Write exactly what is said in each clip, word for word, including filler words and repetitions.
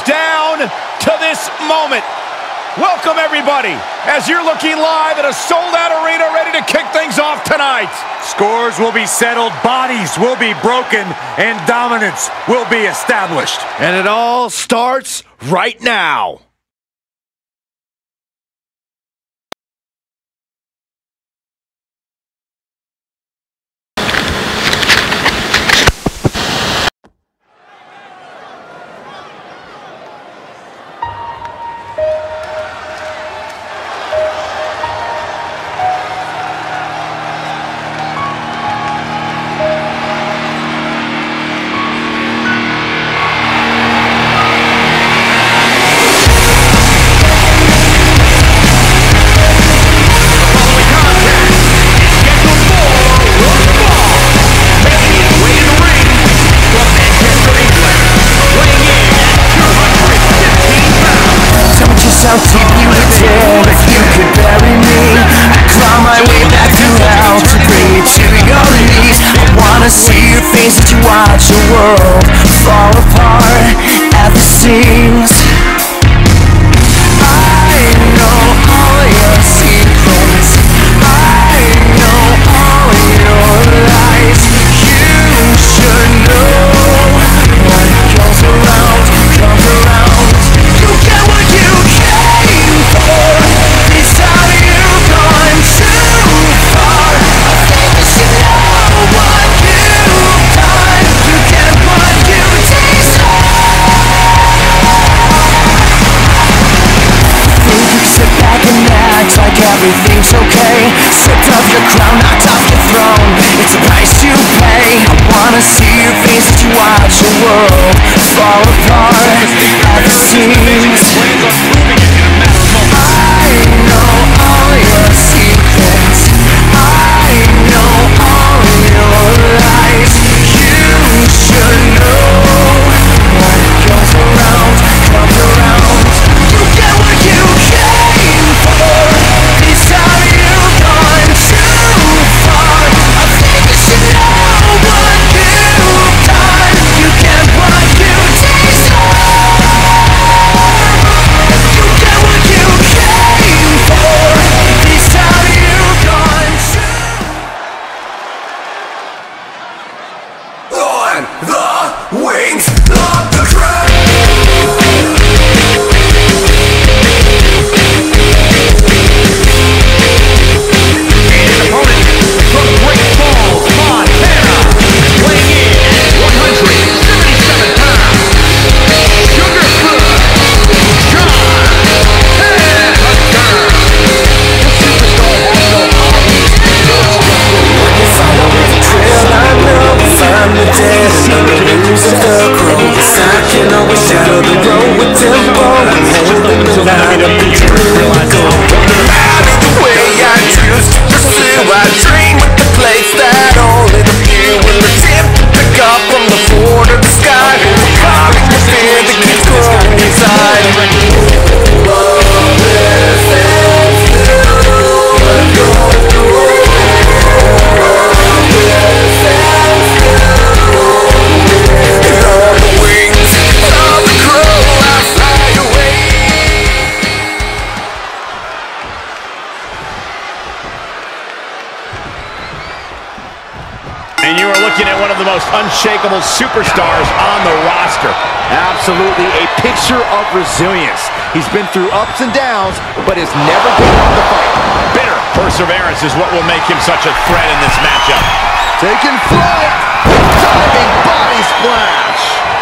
down to this moment. Welcome, everybody, as you're looking live at a sold-out arena ready to kick things off tonight. Scores will be settled, bodies will be broken, and dominance will be established. And it all starts right now. How deep you would dig if you could bury me. I claw my way back through hell to bring you to your knees. I wanna see your face as you watch the world fall apart at the seams. I know all your secrets, I know all your lies. You should know what goes around comes around. You get what you came for. This time you've gone too far. I think you should know what you've done. You get what you deserve. Think you can sit back and act like everything's okay. Stripped of your crown, knocked off your throne. It's a price you pay. I wanna see your face as you watch the world fall apart at the seams. I know all your secrets, I know all your lies. You should know what goes around comes around. You get what you came for. This time you've gone too far. I think you should know what you've done. You get what you deserve. You get what you came for. This time you've gone too on the wings of the crown. Opponent from Great Falls, Montana, weighing in at one hundred seventy-seven pounds, Sugar Foot, John Tedhunter. The superstar has no hobbies. Follow the trail I know, find the dead and the news of the crow. Yes, I can always shadow the road with tempo. I'm holding the line up the dream I go. Out of the way I choose to pursue. I dream with the place that only the few will attempt to pick up from the floor to the sky. Overcoming the fear that keeps growing inside. And you are looking at one of the most unshakable superstars on the roster. Absolutely a picture of resilience. He's been through ups and downs, but has never given up the fight. Bitter perseverance is what will make him such a threat in this matchup. Taking flight, diving body splash.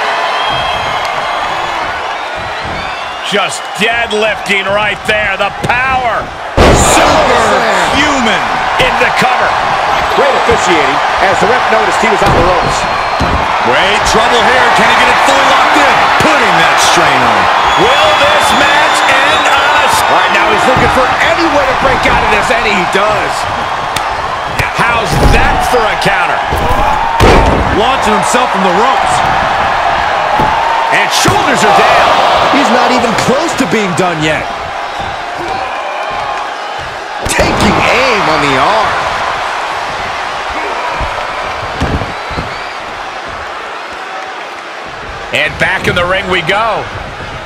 Just deadlifting right there. The power. Superhuman into cover. Great officiating as the ref noticed he was on the ropes. Great trouble here. Can he get it fully locked in? Putting that strain on. Will this match end on a... All right, now he's looking for any way to break out of this, and he does. How's that for a counter? Launching himself from the ropes. And shoulders are down. He's not even close to being done yet. Taking aim on the arm. And back in the ring we go.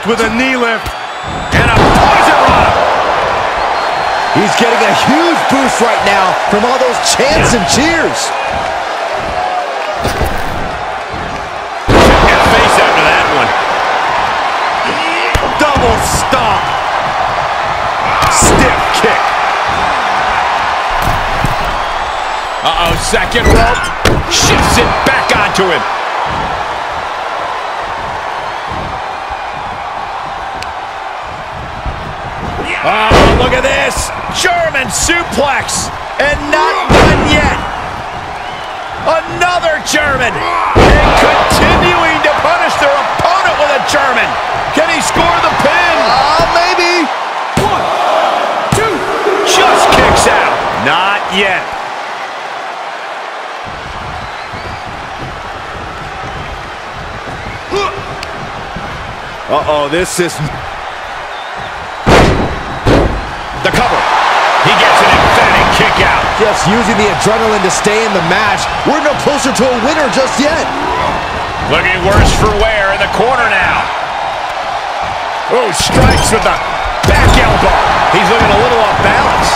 with a knee lift. And a poison rod. He's getting a huge boost right now from all those chants and cheers. Check his face after that one. Double stomp. Stiff kick. Uh-oh, second rope. Shifts it back onto him. Oh, look at this. German suplex. And not done yet. Another German. And continuing to punish their opponent with a German. Can he score the pin? Uh, maybe. One, two. Just kicks out. Not yet. Uh-oh, this is... The cover. He gets an emphatic kick out. Just using the adrenaline to stay in the match. We're no closer to a winner just yet. Looking worse for wear in the corner now. Oh, strikes with the back elbow. He's looking a little off balance.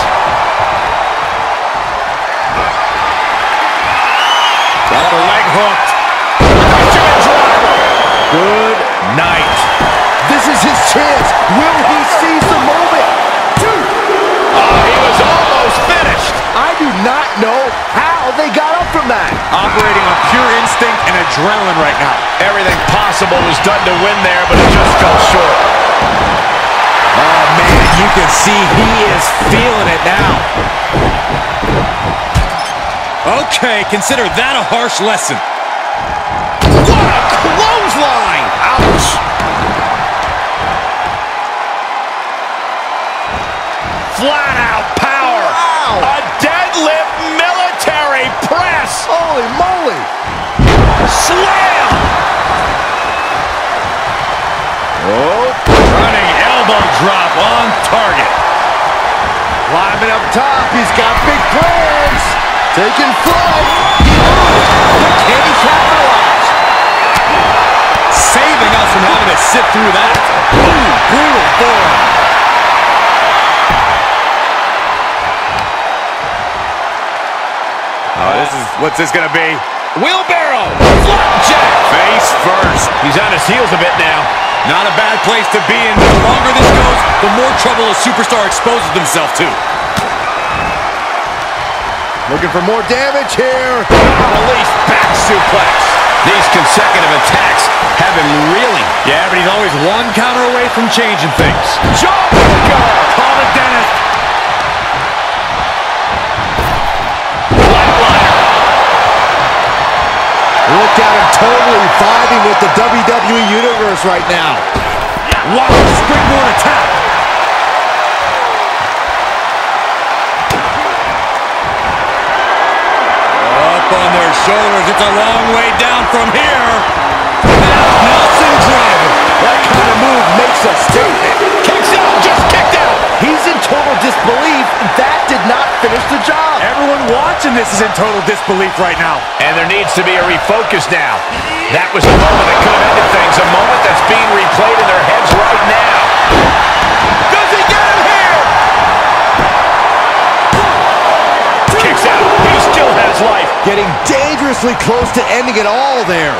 Got the leg hooked. Good night. This is his chance. Will he seize the moment? Oh, he was almost finished. I do not know how they got up from that. Operating on pure instinct and adrenaline right now. Everything possible was done to win there, but it just fell short. Oh, man, you can see he is feeling it now. Okay, consider that a harsh lesson. What a clothesline! Ouch! Flat out power. Wow. A deadlift military press. Holy moly. Slam. Oh. Running elbow drop on target. Climbing up top. He's got big plans. Taking flight. But can he capitalize? Saving us from having to sit through that. Ooh, brutal form. Oh, this is, what's this gonna be? Wheelbarrow! Flapjack! Face first. He's on his heels a bit now. Not a bad place to be in. The longer this goes, the more trouble a superstar exposes himself to. Looking for more damage here. Release back suplex. These consecutive attacks have him reeling. Yeah, but he's always one counter away from changing things. Jawbreaker! Call the dentist. Look at him totally vibing with the W W E Universe right now. Wow, springboard attack. Up on their shoulders. It's a long way down from here. Nelson driver. That kind of move makes a statement. Kicks out, just kicked out. He's in total disbelief. That did not finish the job. Everyone watching this is in total disbelief right now. And there needs to be a refocus now. That was a moment that could have ended things. A moment that's being replayed in their heads right now. Does he get him here? Kicks out. He still has life. Getting dangerously close to ending it all there.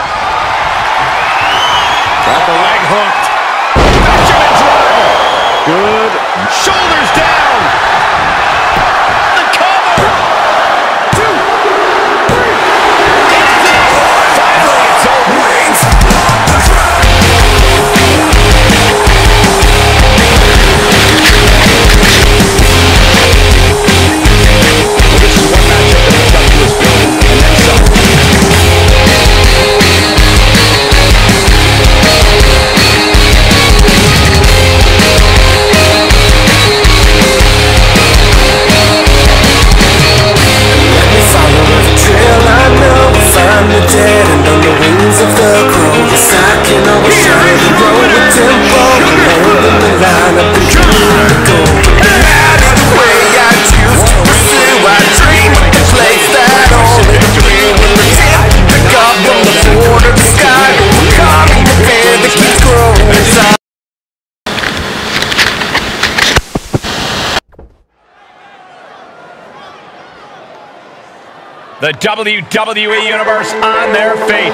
Got the leg hooked. Benjamin driver. Good. Shoulders down. The cover. Two. Three. Finally, it's over. This is one matchup that has stuck to his building, and then some. The W W E Universe on their feet.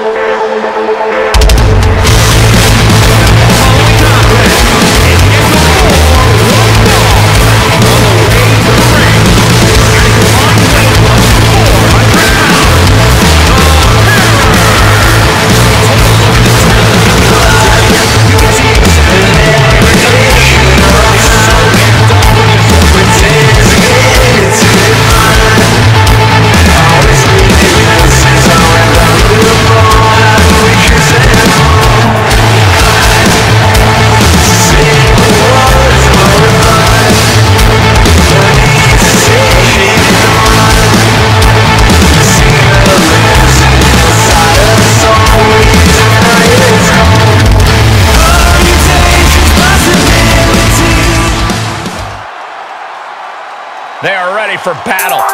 They are ready for battle.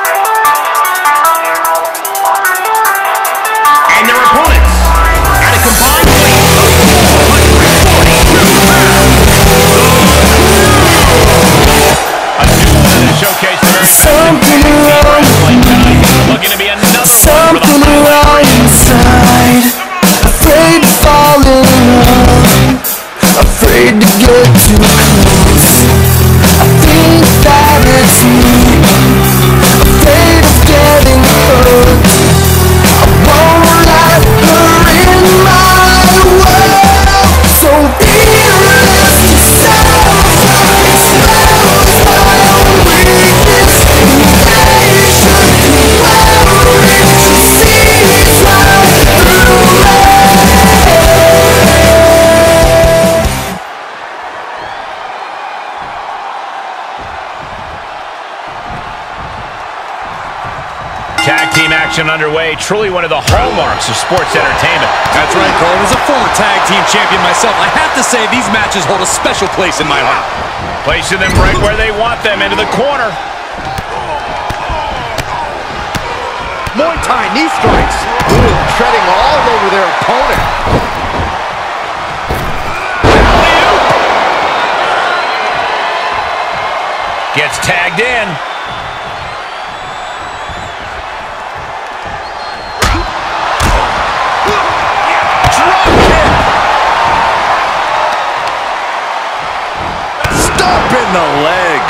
And their opponents, at a combined weight of A new one to showcase their Something wrong, looking to be another something wrong inside. Afraid to fall in love, afraid to get too close. I think that it's me, afraid of getting hurt. I won't let her in my world. So fearless to sacrifice, expose my own weakness, impatient, worried to see it right through me. Tag team action underway. Truly one of the hallmarks of sports entertainment. That's right, Cole. As a former tag team champion myself, I have to say these matches hold a special place in my heart. Placing them right where they want them, into the corner. Muay Thai knee strikes. Ooh, treading all over their opponent. Gets tagged in. In the leg.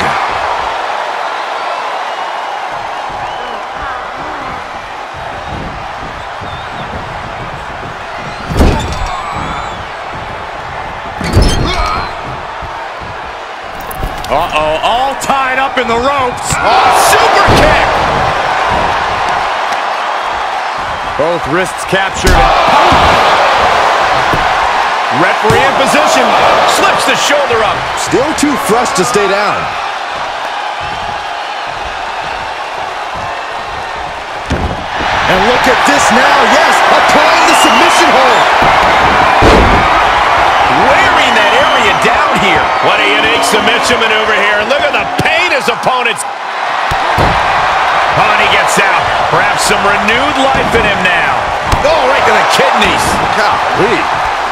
Uh-oh, all tied up in the ropes. Oh, super kick. Both wrists captured. Referee in position. Slips the shoulder up. Still too fresh to stay down. And look at this now. Yes, applying the submission hold. Wearing that area down here. What a unique submission maneuver here. And look at the pain his opponents. Oh, and he gets out. Perhaps some renewed life in him now. Oh, right to the kidneys. Golly.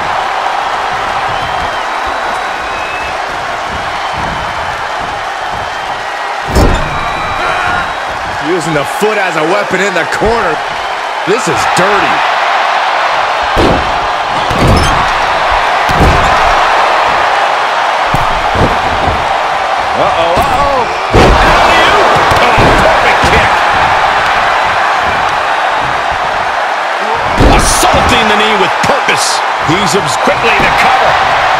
Using the foot as a weapon in the corner. This is dirty. Uh-oh, uh-oh. Oh, perfect kick. Assaulting the knee with purpose. He's quickly to cover.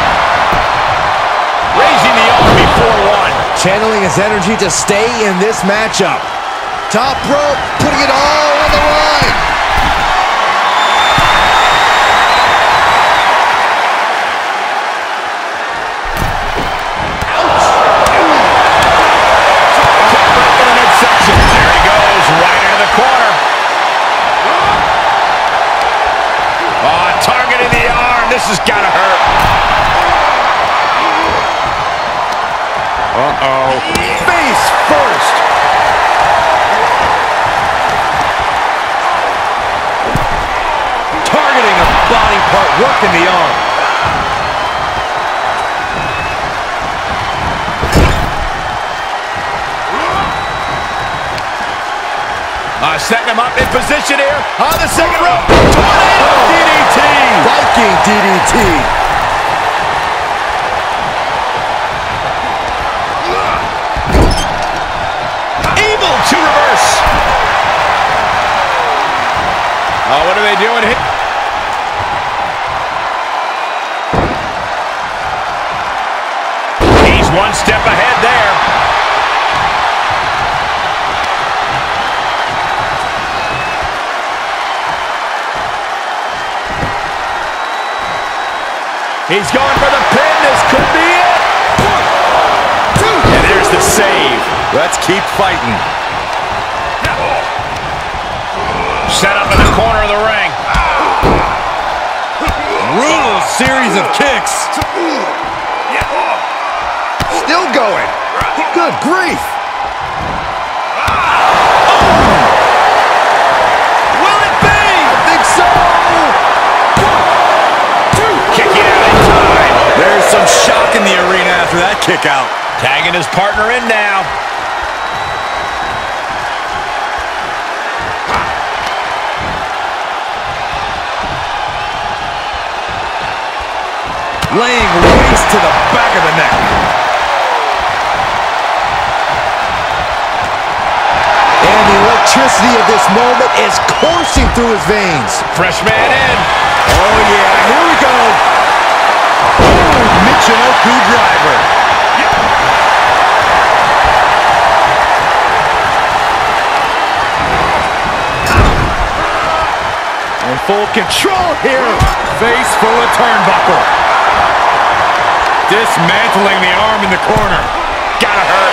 Raising the arm before one. Channeling his energy to stay in this matchup. Top rope, putting it all on the line. Ouch. Kick right in the midsection. There he goes, right into the corner. Oh, targeting the arm. This has got to hurt. Uh-oh. Face first. Targeting a body part, working the arm. Uh, setting him up in position here on the second rope. Tornado D D T. Viking D D T. Able to reverse. Oh, what are they doing here? He's one step ahead there. He's going for the pin. This could be it. One, two. And there's the save. Let's keep fighting. Set up in the corner of the ring. Brutal series of kicks. Still going. Good grief. Will it be? I think so. Kicking out in time. There's some shock in the arena after that kick out. Tagging his partner in now. Laying waste to the back of the neck. And the electricity of this moment is coursing through his veins. Fresh man in. Oh yeah, here we go. Boom, Michinoku driver. In full control here. Face full of turnbuckle. Dismantling the arm in the corner. Gotta hurt.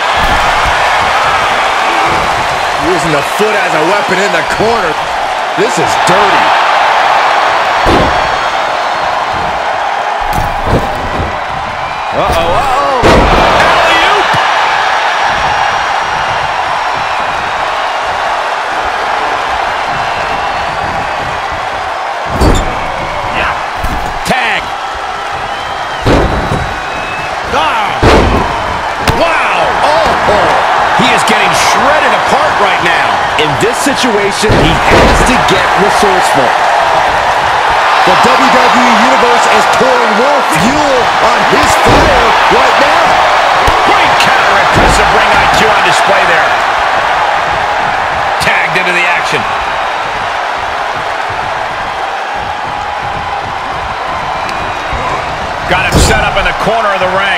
Using the foot as a weapon in the corner. This is dirty. Uh-oh, uh-oh. Alley-oop. Tag. Ah. Wow. Oh, He is getting shredded apart right now. in this situation, he has to get resourceful. The W W E Universe is pouring more fuel on his fire right now. Great counter, impressive ring I Q on display there. Tagged into the action. Got him set up in the corner of the ring.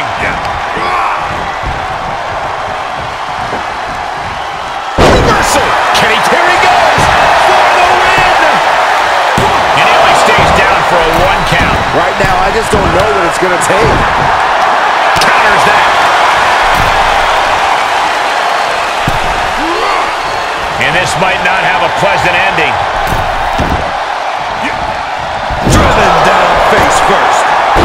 Reversal. Can he? Here he goes for the win. And he only stays down for a one count. Right now, I just don't know what it's going to take. Counters that. And this might not have a pleasant ending. Driven down face first.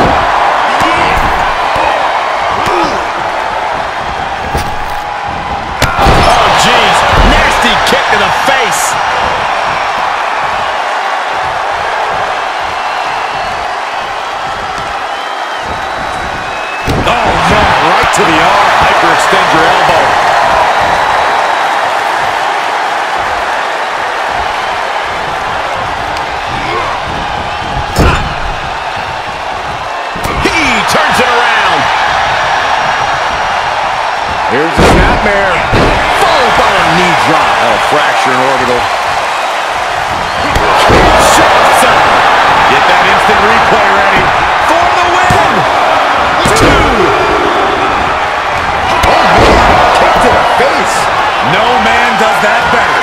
Oh, jeez. Nasty kick to the face. Oh, no, right to the arm. Hyperextend your elbow. He turns it around. Here's the snapmare. Followed by a knee drop. Oh, fracture in orbital. Shot. Get that instant replay ready. For the win. Two. Oh, man. Kick to the face. No man does that better.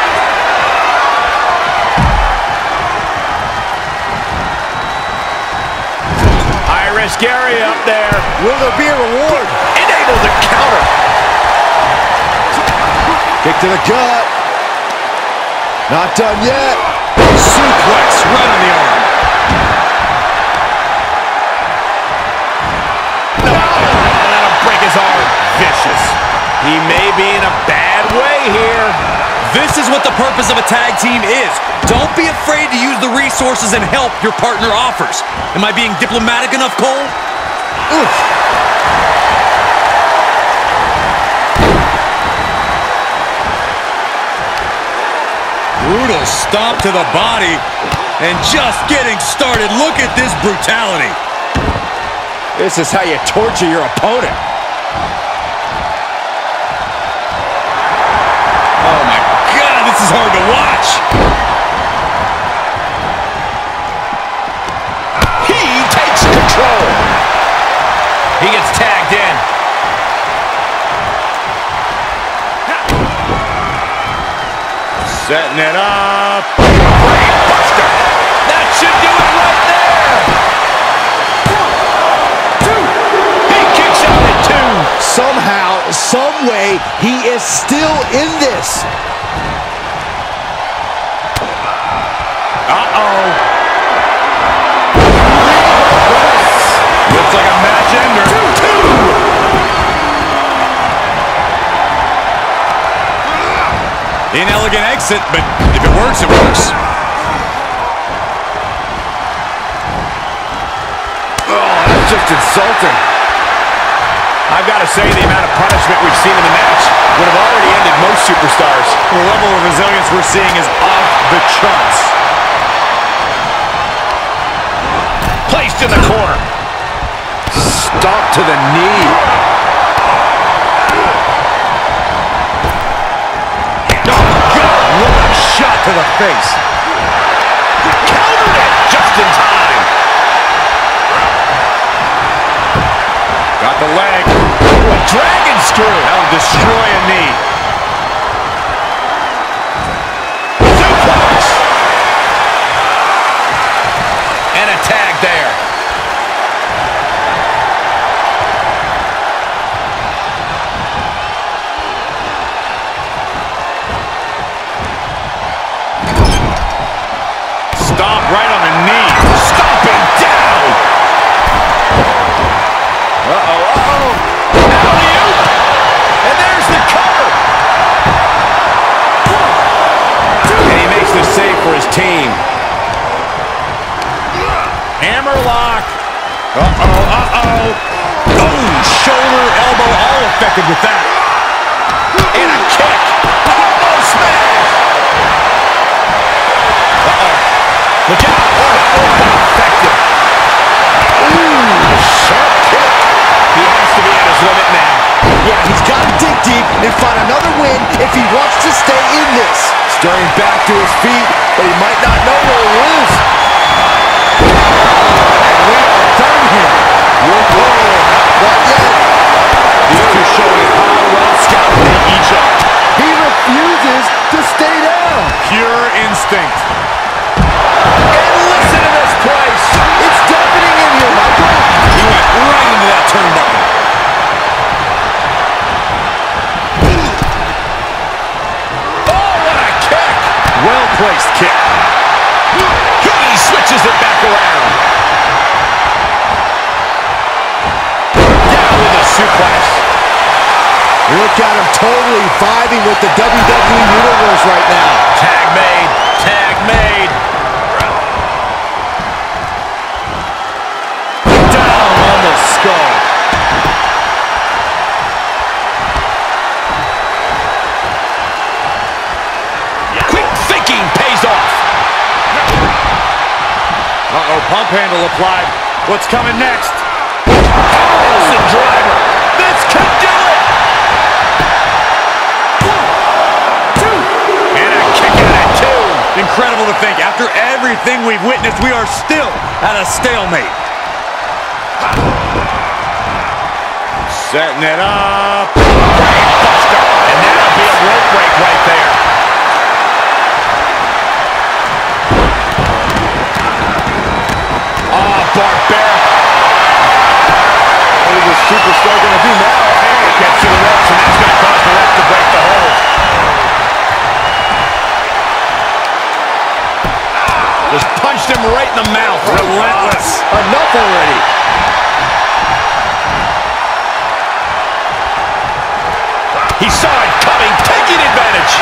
High-risk area up there. Will there be a reward? Enables a counter. Kick to the gut. Not done yet. Suplex right on the arm. No, that'll break his arm. Vicious. He may be in a bad way here. This is what the purpose of a tag team is. Don't be afraid to use the resources and help your partner offers. Am I being diplomatic enough, Cole? Oof. brutal stomp to the body. And just getting started. Look at this brutality. This is how you torture your opponent. Oh my God, this is hard to watch. He takes control. He gets tagged in. Setting it up. Brain buster. That should do it right there. One, two. He kicks out at two. Somehow, some way, he is still in this. Uh-oh. Looks like a match ender. Two, two. Inelegant exit, but if it works, it works. Oh, that's just insulting. I've got to say, the amount of punishment we've seen in the match would have already ended most superstars. The level of resilience we're seeing is off the charts. Placed in the corner. Stomp to the knee. What a shot to the face. Countered it just in time. Got the leg. Ooh, a dragon screw. That'll destroy a knee. Suplex. And a tag there. Stomp right on the knee. Stomping down. Uh-oh, uh-oh. Alley-oop. And there's the cover. And he makes the save for his team. Hammerlock. Uh-oh, uh-oh. Boom! Shoulder, elbow, all effective with that. And a kick. Combo smash. Uh-oh. Look out. Oh, that was effective. Ooh, sharp kick. He has to be at his limit now. Yeah, he's got to dig deep and find another win if he wants to stay in this. Starting back to his feet, but he might not know where he is. And we are done here. Whoa, not yet. These two showing how well scouted they each are. He refuses to stay down. Pure instinct. And listen to this place. It's deafening in here, Michael. He went right into that turnbuckle. Oh, what a kick. Well-placed kick. He switches it back around. Down with a suplex. Look at him totally vibing with the W W E Universe right now. Tag made. Tag made. Down on the skull. Quick thinking pays off. Uh-oh, pump handle applied. What's coming next? Harrison driver. This could do it. One, two. And a kick out at two. Incredible to think, after everything we've witnessed, we are still at a stalemate. Setting it up. Buster. And that'll be a rope break right there. Ah, barbaric. What is this superstar going to do now? Gets to the ropes, and that's going to cause the ref to break the hold. Just punched him right in the mouth. Relentless. Enough already. He saw it coming, taking advantage.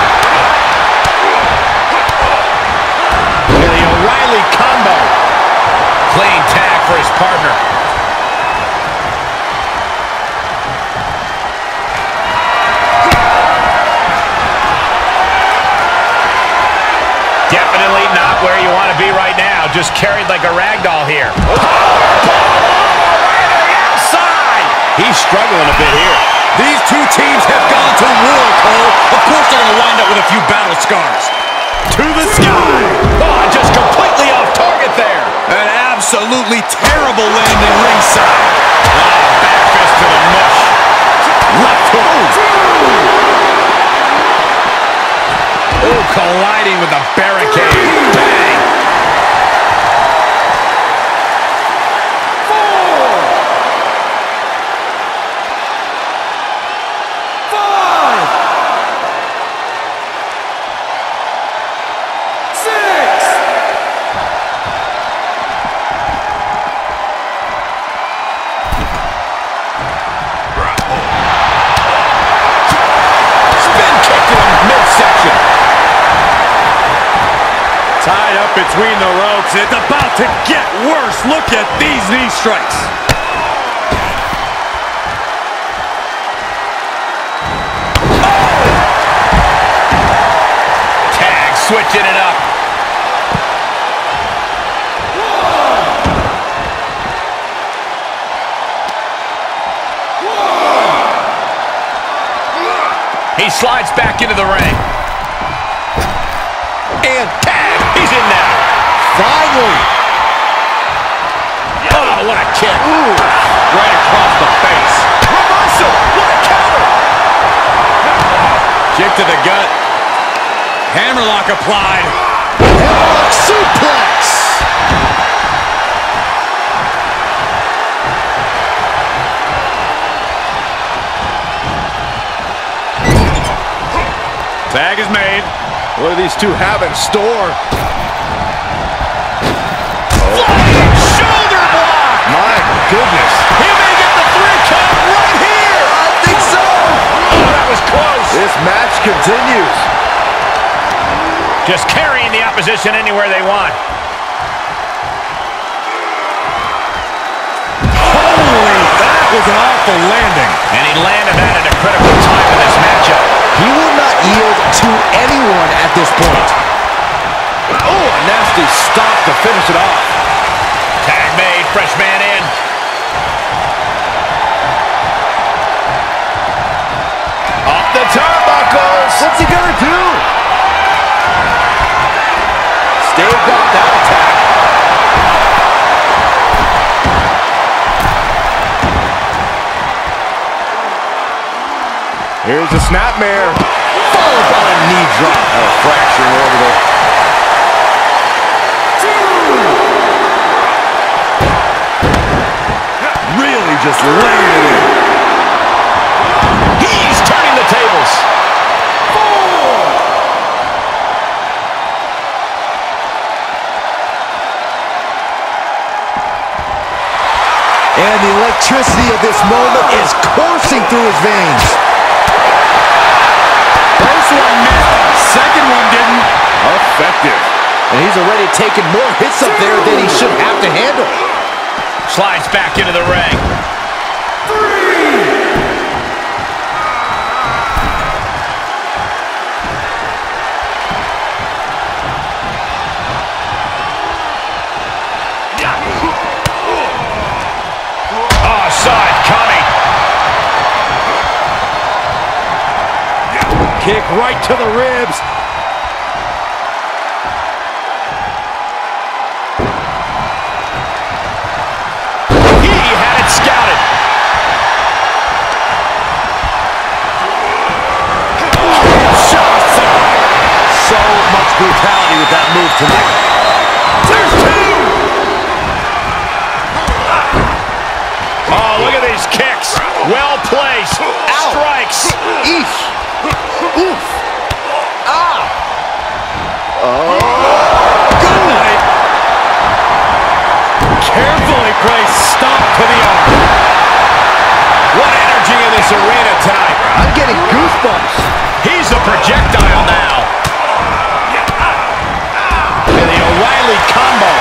And the O'Reilly combo. Clean tag for his partner. just carried like a rag doll here. He's struggling a bit here. These two teams have gone to war, Cole. Of course they're going to wind up with a few battle scars. To the sky. Oh, just completely off target there. An absolutely terrible landing ringside. Oh, back fist to the mush. Left hook. Oh, colliding with the barricade. Bang. Tied up between the ropes. It's about to get worse. Look at these knee strikes. Tag, switching it up. He slides back into the ring. And tag. He's in now. Finally. Oh, what a kick. Ooh. Right across the face. Reversal. What a counter. Kick to the gut. Hammerlock applied. Hammerlock suplex. Tag is made. What do these two have in store? Flying shoulder block. My goodness. He may get the three count right here. I think so. Oh, that was close. This match continues. Just carrying the opposition anywhere they want. Holy, that was an awful landing. And he landed that at a critical time in this matchup. He will not yield to anyone at this point. Oh, a nasty stop to finish it off. Tag made, fresh man in. Off the turnbuckles. What's he gonna do? Staved off that attack. Here's the snapmare. Followed by a knee drop. Oh, fracturing orbital. Really just laying it in. He's turning the tables. And the electricity of this moment is coursing through his veins. First one missed. Second one didn't. Effective. And he's already taken more hits up there than he should have to handle. Slides back into the ring. Oh, saw it coming. Kick right to the ribs. He had it scouted. So much brutality with that move tonight. There's two. Oh, look at these kicks. Well placed. Strikes. Eesh. Oof. Ah. Oh. Good night. Carefully placed stomp to the arm. What energy in this arena tonight. I'm getting goosebumps. He's a projectile now. And the O'Reilly combo.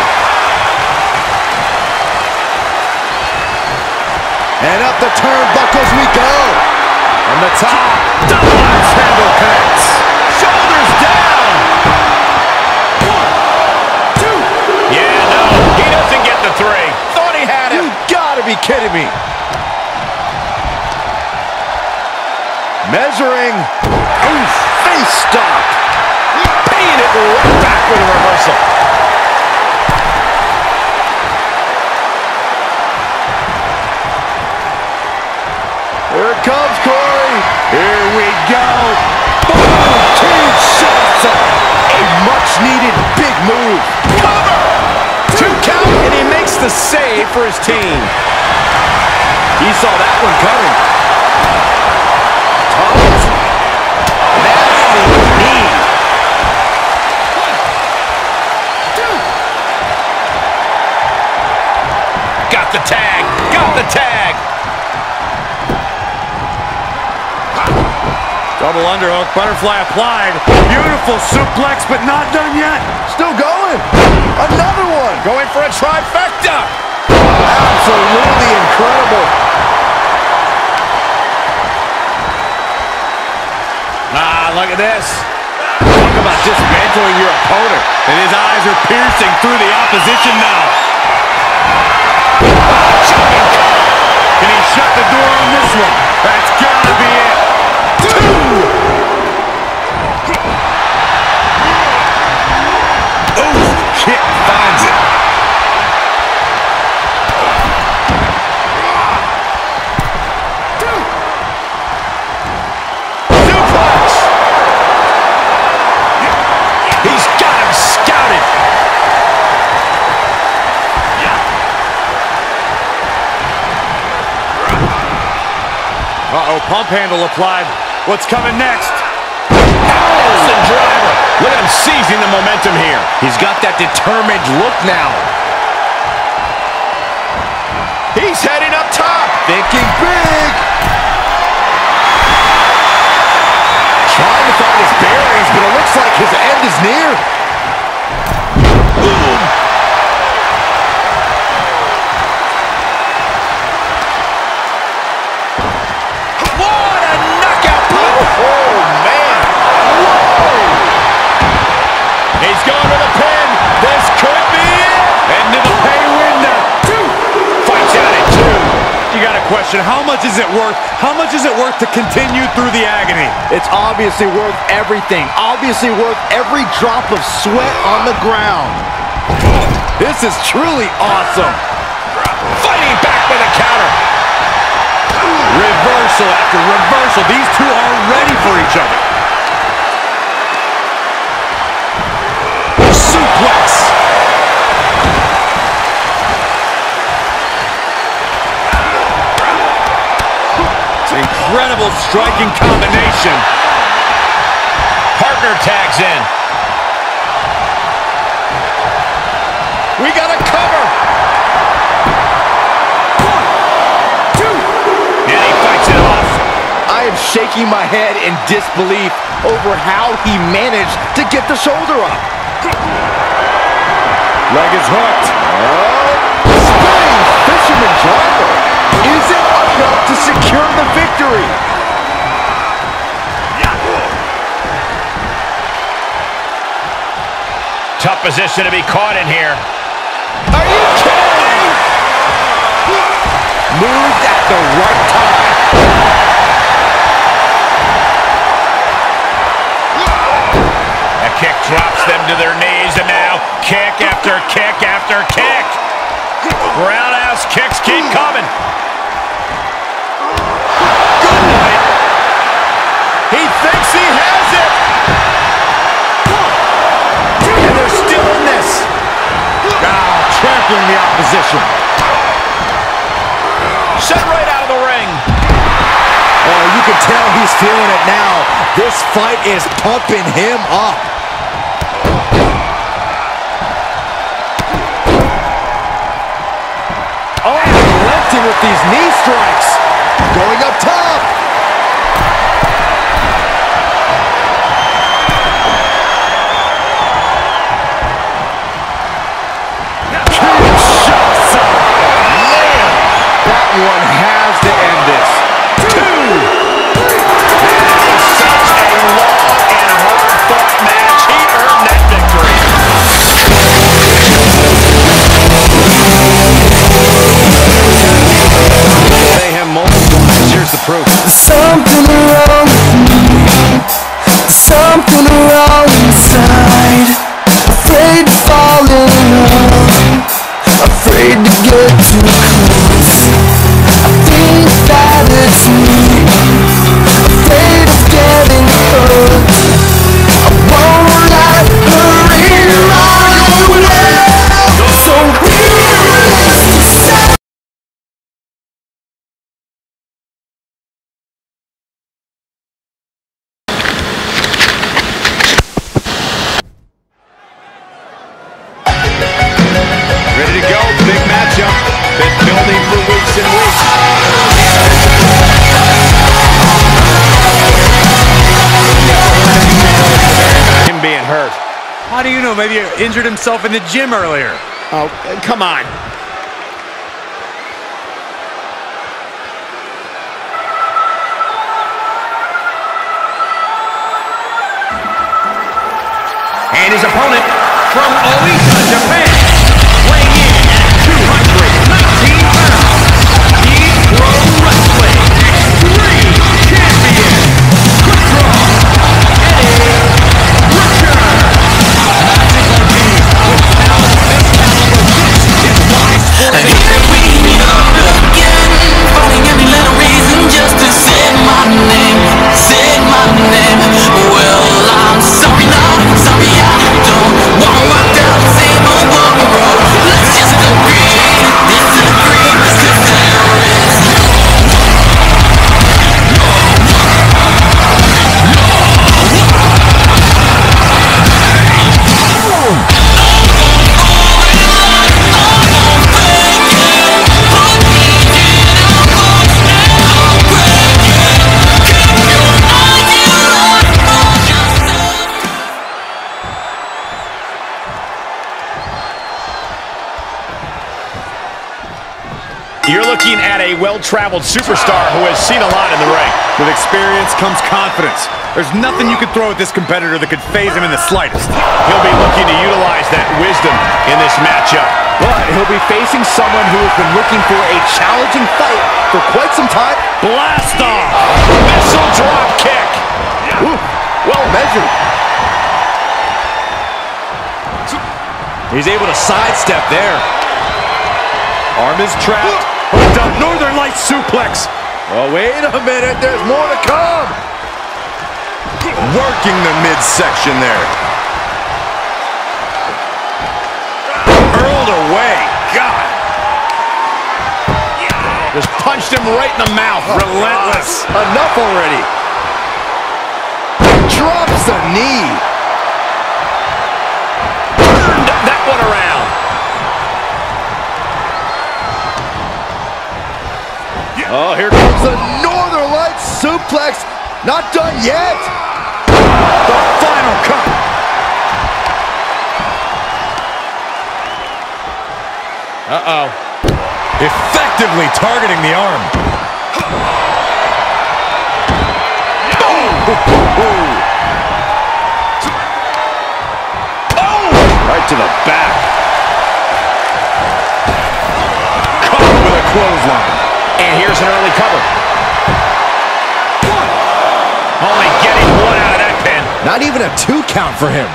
And up the turnbuckles we go. From the top. Double axe handle connects. Shoulders down. One, two. Yeah, three. Thought he had him. You gotta be kidding me. Measuring. Oof, face stop. Paying it right back with a reversal. Here it comes, Corey. Here we go. Boom! Two shots. A much-needed big move. Cover! Two count, and he makes the save for his team. He saw that one coming. Toss. Nasty knee. Got the tag. Got the tag. Double underhook, butterfly applied. Beautiful suplex, but not done yet. Still going. Another one. Going for a trifecta. Absolutely incredible. Ah, look at this. Talk about dismantling your opponent. And his eyes are piercing through the opposition now. Can he shut the door on this one? That's gotta be it. Two. Ooh, kick finds it. Suplex. He's got him scouted. Uh-oh, pump handle applied. What's coming next? Allison driver. Look at him seizing the momentum here. He's got that determined look now. He's heading up top. Thinking big. Trying to find his bearings, but it looks like his end is near. Boom. What a knockout blow. Oh, man. Whoa. He's going to the pin. This could be it. Into the pay window. Two. Fights out at two. You got a question. How much is it worth? How much is it worth to continue through the agony? It's obviously worth everything. Obviously worth every drop of sweat on the ground. This is truly awesome. Fighting back with a counter. Reversal after reversal. These two are ready for each other. Suplex. Incredible striking combination. Partner tags in. We got a cover. One, two. And he fights it off. I am shaking my head in disbelief over how he managed to get the shoulder up. Leg is hooked. Oh, spinning fisherman driver. Is it enough to secure the victory? Tough position to be caught in here. Are you kidding me? Moved at the right time. A kick drops them to their knees, and now kick after kick after kick. Roundhouse kicks keep coming. Good night. He thinks he has it. One, two. And they're still in this. Ah, trampling the opposition. Sent right out of the ring. Oh, you can tell he's feeling it now. This fight is pumping him up. Oh, lifting with these knee strikes. Going up top. Huge shots up. Man, that one has to end this. Two. Such a long and hard-fought match. He earned that victory. Here's the proof. Something wrong with me. Something wrong inside. Afraid to fall in love. Afraid to get too close. I think that it's me. Afraid of getting hurt. I won't let her in my way. So weird to say. Ready to go. Big matchup. Been building for weeks and weeks. Him being hurt. How do you know? Maybe he injured himself in the gym earlier. Oh, come on. And his opponent from Oita, Japan, weighing in at two hundred nineteen pounds, the Pro Wrestling Extreme Champion, Kutra Eddie Richard. Matches like these with talent this caliber, this is why sports. And here we are again, finding every little reason just to say my name, say my name. Well, I'm sorry now, sorry I don't wanna walk down the same old walking road. Let's just agree, disagree, cause there is You're looking at a well-traveled superstar who has seen a lot in the ring. With experience comes confidence. There's nothing you could throw at this competitor that could faze him in the slightest. He'll be looking to utilize that wisdom in this matchup. But he'll be facing someone who has been looking for a challenging fight for quite some time. Blast off! Missile drop kick! Ooh, well measured. He's able to sidestep there. Arm is trapped. Hooked up. Northern Lights suplex. Oh, wait a minute. There's more to come. Working the midsection there. Hurled away. God. Just punched him right in the mouth. Relentless. Enough already. Drops the knee. Turned that one around. Oh, here comes the Northern Lights suplex. Not done yet. The final cut. Uh-oh. Effectively targeting the arm. Oh! Right to the back. Caught with a clothesline. And here's an early cover. Only getting one out of that pin. Not even a two count for him.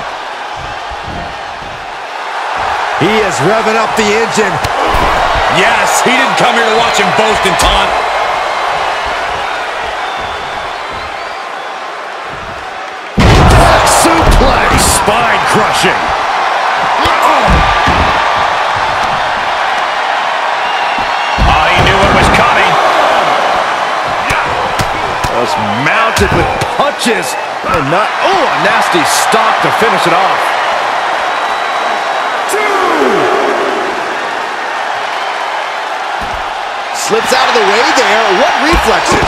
He is revving up the engine. Yes, he didn't come here to watch him boast and taunt. Suplex. Spine crushing. Oh, he knew what was coming. Was mounted with punches. And not, oh, a nasty stop to finish it off. Slips out of the way there. What reflexes?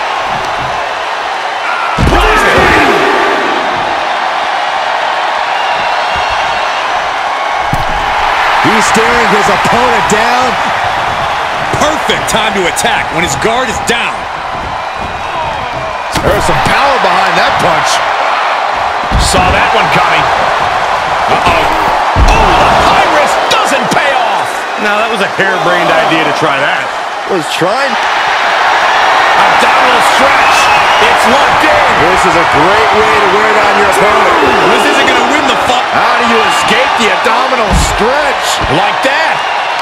He's staring his opponent down. Perfect time to attack when his guard is down. There's some power behind that punch. Saw that one coming. Uh-oh. Oh, the high risk doesn't pay off. Now, that was a harebrained idea to try that. Was trying. A This is a great way to wear down your opponent. This isn't going to win the fight. How do you escape the abdominal stretch? Like that.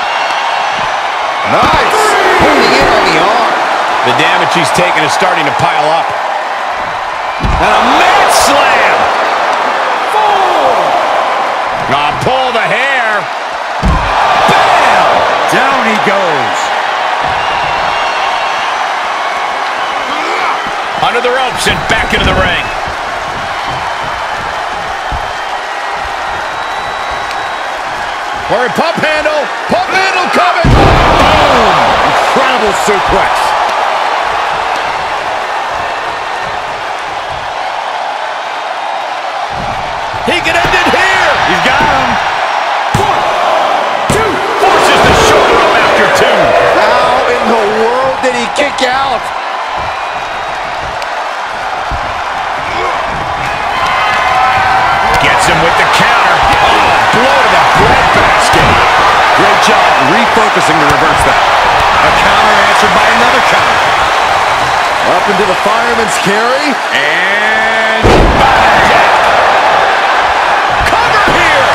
Nice. Holding in on the arm. The damage he's taken is starting to pile up. And a mat slam. Four. Ah, pull the hair. Bam! Down he goes. Under the ropes and back into the ring. Or a pump handle. Pump handle coming. Boom. Incredible suplex. He can end it here. He's got him. One, two. Forces the shoulder up after two. How in the world did he kick out? Gets him with the counter. Oh, blow to the breadbasket. Great job refocusing to reverse that. A counter answered by another counter. Up into the fireman's carry. And Bang! Cover here.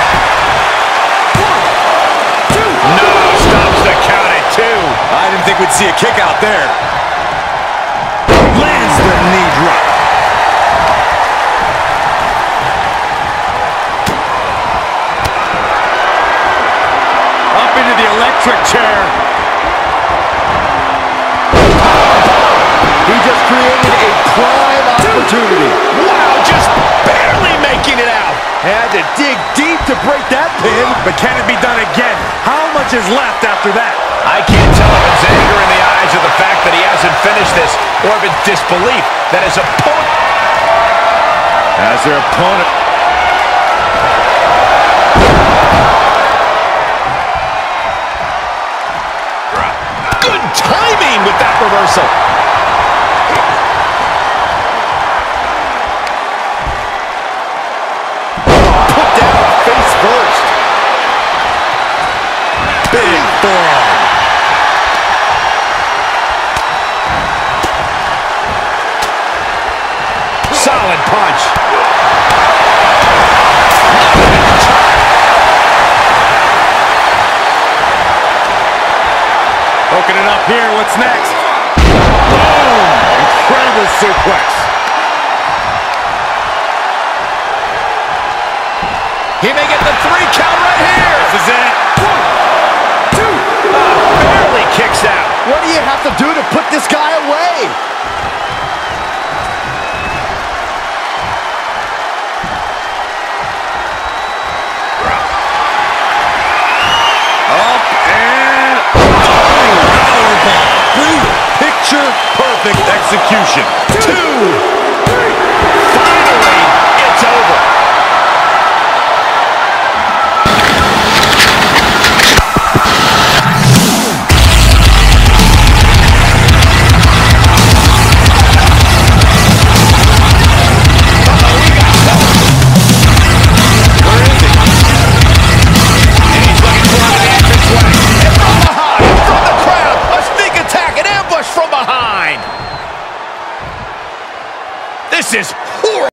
One, two. No, stops the count at two. I didn't think we'd see a kick out there. Lands the knee drop. Up into the electric chair. He just created a prime opportunity. Wow, just barely making it out. Had to dig deep to break that pin. But can it be done again? How much is left after that? I can't tell if it's anger in the eyes of the fact that he hasn't finished this, or if it's disbelief that his opponent... As their opponent. Good timing with that reversal. Put down face first. Big forearm. Solid punch. Opening up here, what's next? Boom! Incredible suplex. He may get the three count right here. This is it. One, two. Oh, barely kicks out. What do you have to do to put this guy away? Up and powerbomb. Picture perfect execution. Two. Three. Finally, it's over. This is horrible.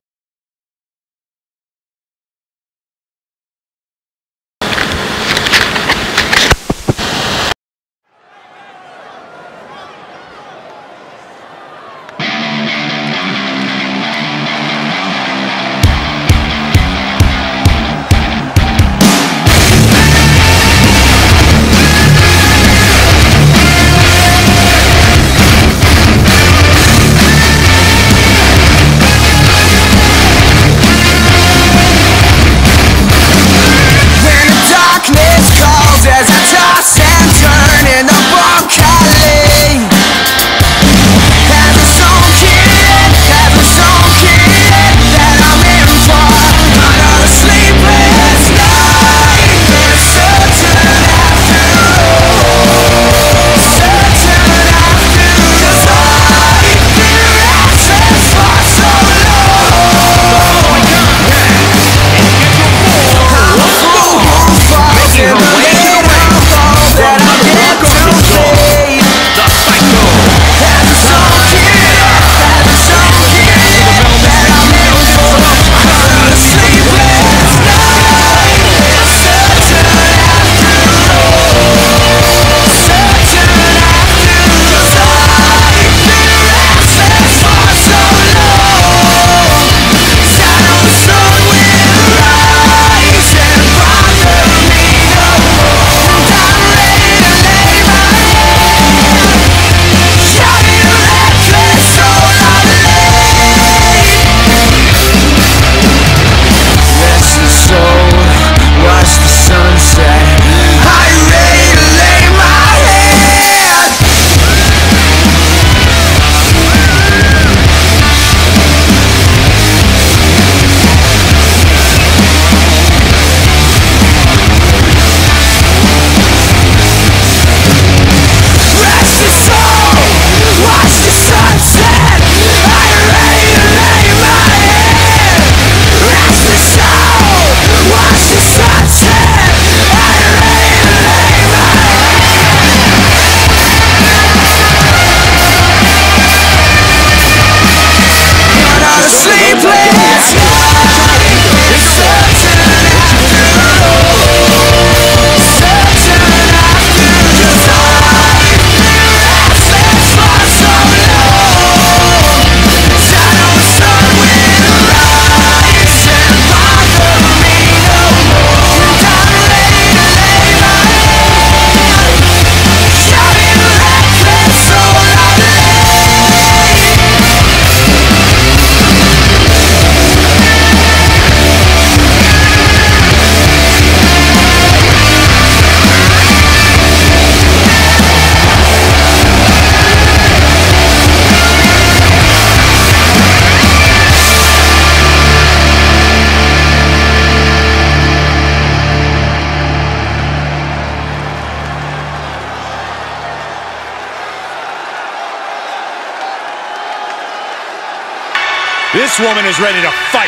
This woman is ready to fight.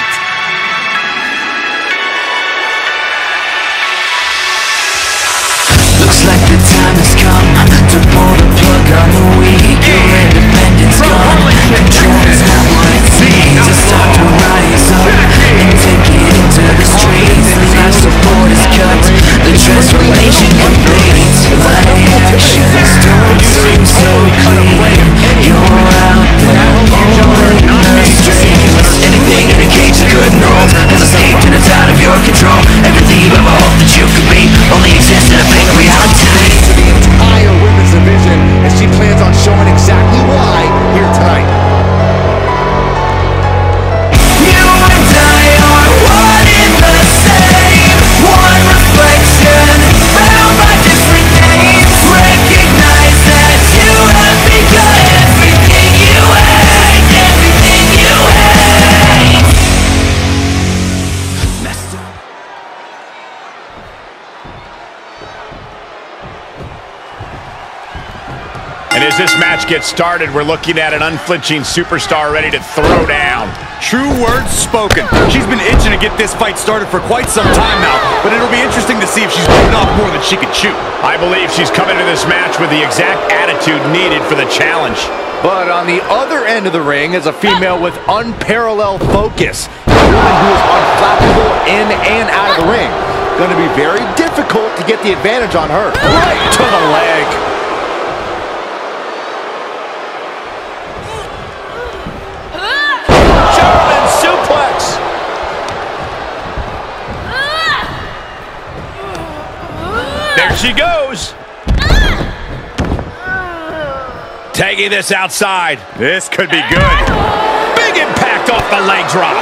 Looks like the time has come to pull the plug on the weak. Your independence gone. Control's not what it seems. It's time to rise up and take it into the streets. The life support is cut. The transformation complete. But actions don't seem so clean. You're out there pulling the strings. Anything in a cage you couldn't hold has escaped and it's out of your control. Everything you ever hoped that you could be only exists in a fake reality. To the entire women's division, and she plans on showing exactly why here tonight. You and I are one in the same, one reflection, bound by different names. Recognize that you have begun everything you hate, everything you hate. Messed up. And as this match gets started, we're looking at an unflinching superstar ready to throw down. True words spoken. She's been itching to get this fight started for quite some time now, but it'll be interesting to see if she's bitten off more than she can chew. I believe she's come into this match with the exact attitude needed for the challenge. But on the other end of the ring is a female with unparalleled focus. A woman who is unflappable in and out of the ring. Going to be very difficult to get the advantage on her. Right to the leg. German suplex. There she goes. Taking this outside. This could be good. Big impact off the leg drop.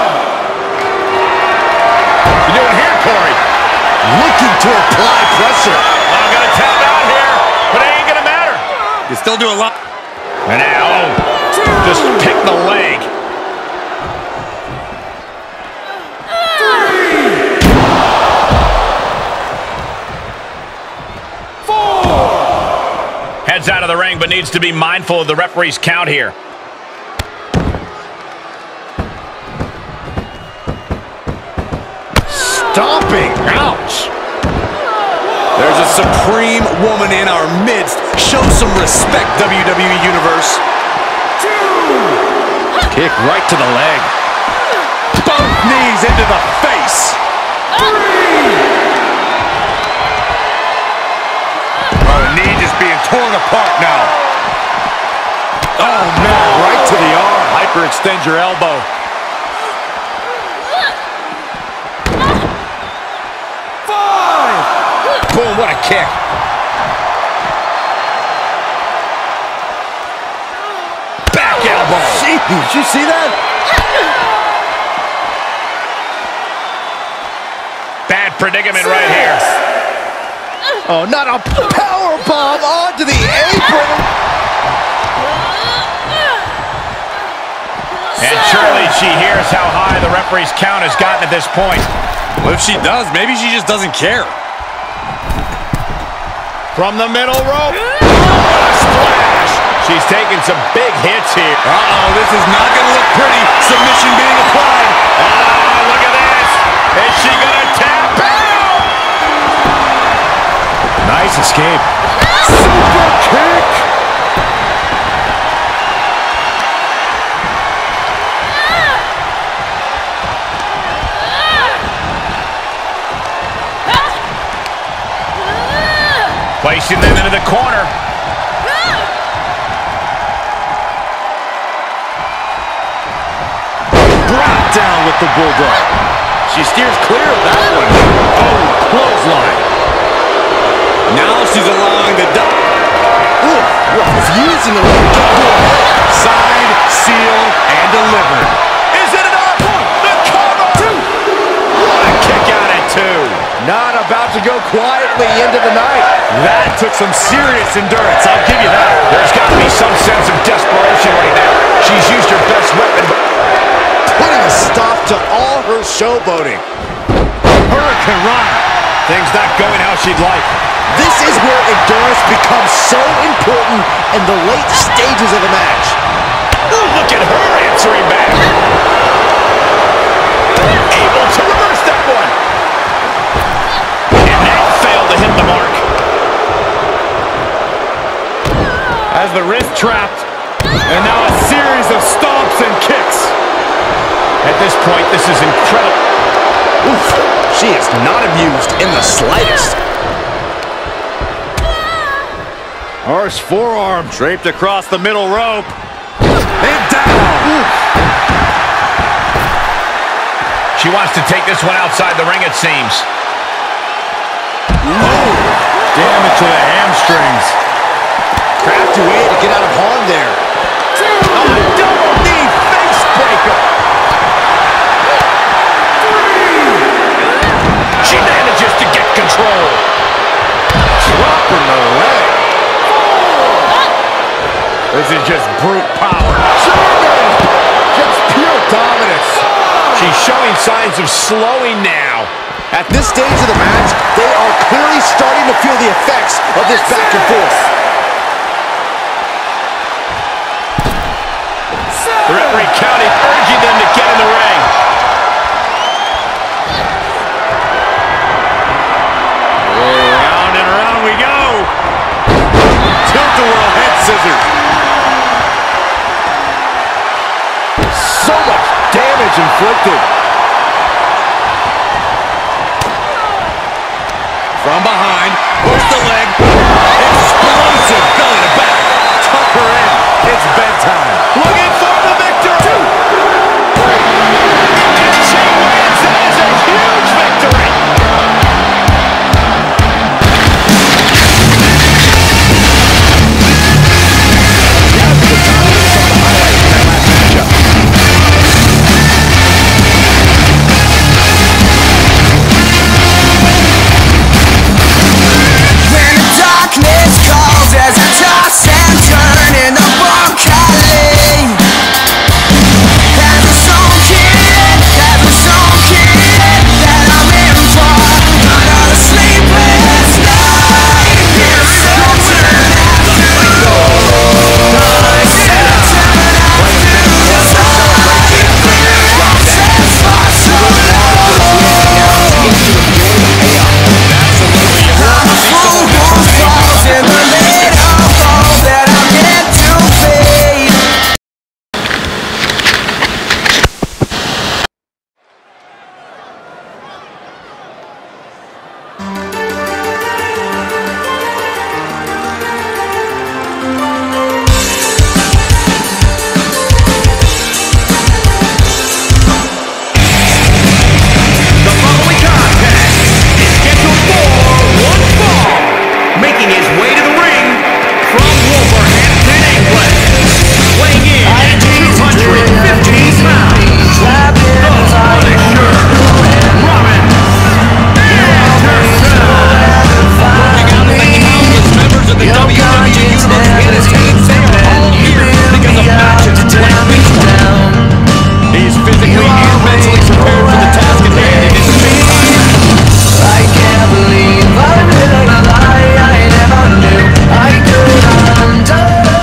You doing here, Corey? Looking to apply pressure. I'm going to tap out here, but it ain't going to matter. You still do a lot. And now, just pick the leg. Heads out of the ring, but needs to be mindful of the referee's count here. Stomping. Ouch. There's a supreme woman in our midst. Show some respect, W W E Universe. Kick right to the leg. Both knees into the face. Oh, knee just being torn apart now. Oh, no. Right to the arm. Hyperextend your elbow. Boom, what a kick. Back elbow. Gee, did you see that? Bad predicament right here. Oh, not a power bomb onto the apron. And surely she hears how high the referee's count has gotten at this point. Well, if she does, maybe she just doesn't care. From the middle rope. What a splash. She's taking some big hits here. Uh-oh, this is not going to look pretty. Submission being applied. Oh, look at this. Is she going to tap out? Nice escape. Super kick. Placing them into the corner. Brought down with the bulldog. She steers clear of that one. Oh, clothesline. Now she's allowing the duck. Ooh, refusing to let it go. Signed, sealed, and delivered. Is it enough? The cover. Two. What a kick out at two. Not about to go quietly into the night. That took some serious endurance, I'll give you that. There's got to be some sense of desperation right now. She's used her best weapon, but Putting a stop to all her showboating. Hurricane Rana. things not going how she'd like. This is where endurance becomes so important in the late stages of the match. Ooh, look at her answering back. trapped. And now a series of stomps and kicks. At this point, this is incredible. Oof, she is not amused in the slightest. Horse forearm draped across the middle rope. And down. Oof. She wants to take this one outside the ring, it seems. Ooh, damage to the hamstrings. Crafty way to get out of harm there. A double knee face breaker. She manages to get control. Dropping the leg. This is just brute power. German! Just pure dominance. She's showing signs of slowing now. At this stage of the match, they are clearly starting to feel the effects of this back and forth. The referee counting, urging them to get in the ring. Round and around we go. Tilt-a-whirl head scissors. So much damage inflicted. From behind, push the leg. Explosive belly to back. Tuck her in. It's bedtime. Looking for the victory. And she wins. That is a huge victory. When the darkness calls as I toss and turn in the walk alley, has a song kid, has a song kid that I'm in for. Another sleepless night. It's certain after I said falls in the middle hole that I'm meant to fade. The following contest is scheduled for one fall. Making his way to the ring from Wolverhampton, England. Weighing in at two hundred fifteen pounds. The Punisher, Roman Anderson. Working out with the countless members of the W W E Universe and his team, they are all here because of matches like this one. He's physically and mentally prepared for the task at hand. In the meantime, I can't believe I'm living a lie I never knew I could undo.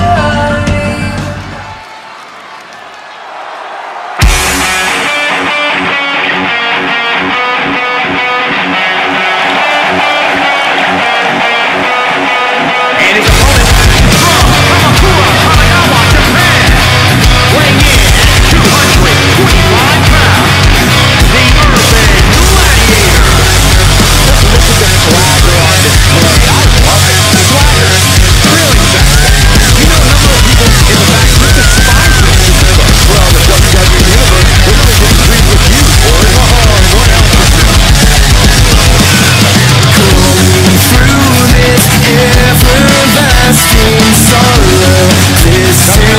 And his opponent from Kamakura, Kanagawa, Japan. Weighing in at two hundred twenty-five pounds. The Urban Gladiator. Look at the swagger on display. I love it. Swagger is really sexy. You know, a number of people in the back group despise this superstar. Well, the W W E Universe literally disagrees with you, boy. Oh, what else is there? Going through this everlasting sorrow. This time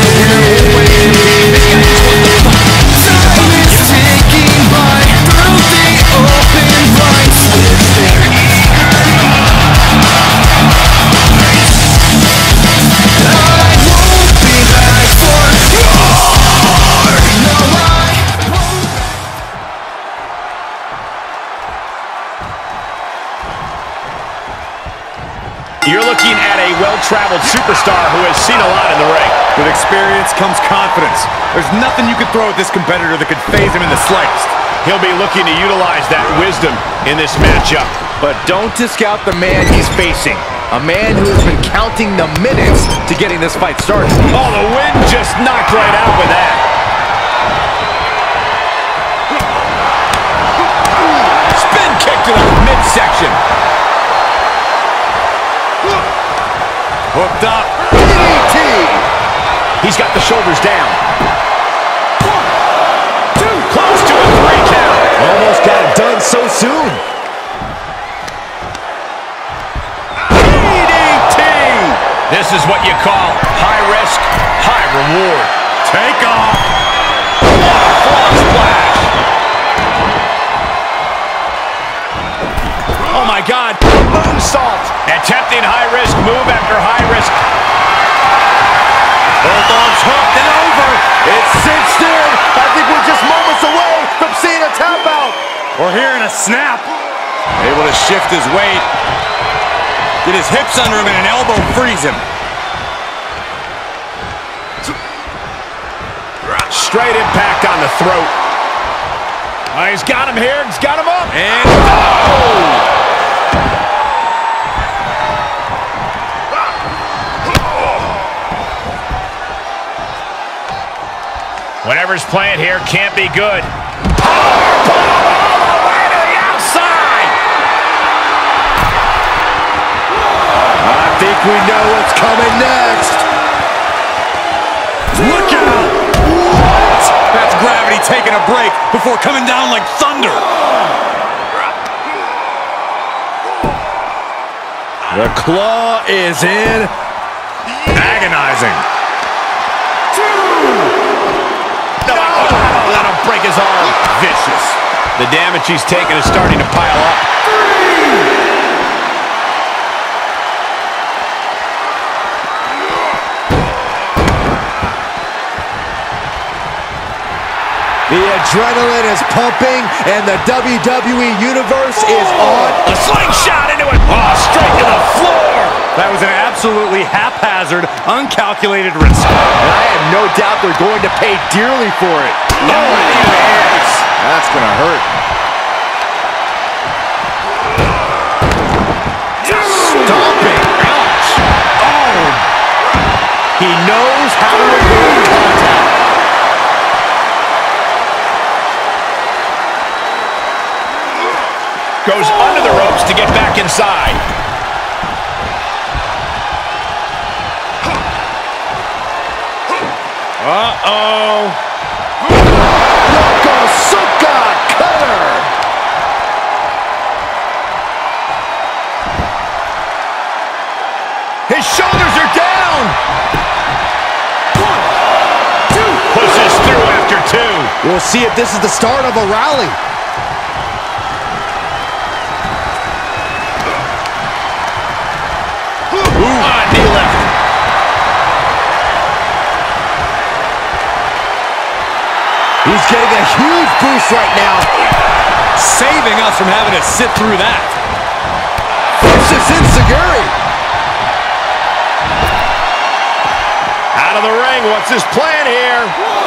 is ticking by through the open rights with their eager I won't be back for more. No, I won't. You're looking at a well-traveled superstar who has seen a lot in the ring. With experience comes confidence. There's nothing you can throw at this competitor that could faze him in the slightest. He'll be looking to utilize that wisdom in this matchup. But don't discount the man he's facing. A man who has been counting the minutes to getting this fight started. Oh, the wind just knocked right out with that. Spin kick to the midsection. Hooked up. D D T. He's got the shoulders down. One, two, close to a three count. Almost got it done so soon. This is what you call high risk, high reward. Take off. What a frog splash. Oh my God, moonsault. Attempting high risk move after high risk. Both arms hooked and over. It's cinched in. I think we're just moments away from seeing a tap out. We're hearing a snap. Able to shift his weight. Get his hips under him and an elbow freeze him. Straight impact on the throat. Oh, he's got him here. He's got him up. And oh! Whatever's playing here can't be good. Powerbomb all the way to the outside. I think we know what's coming next. Look out! What? That's gravity taking a break before coming down like thunder. The claw is in. Agonizing. Let him break his arm. Vicious. The damage he's taken is starting to pile up. The adrenaline is pumping, and the W W E Universe is on. A slingshot into it. Oh, straight to the floor. That was an absolutely haphazard, uncalculated risk. And I have no doubt they're going to pay dearly for it. No, it is. That's going to hurt. Stomping. Ouch. Oh. He knows how to avoid contact. Goes under the ropes to get back inside. Uh-oh. Yokosuka cutter. His shoulders are down. One, two. Pushes through after two. We'll see if this is the start of a rally. Ah, knee lift. He's getting a huge boost right now. Saving us from having to sit through that. Versus Enziguri. Out of the ring. What's his plan here?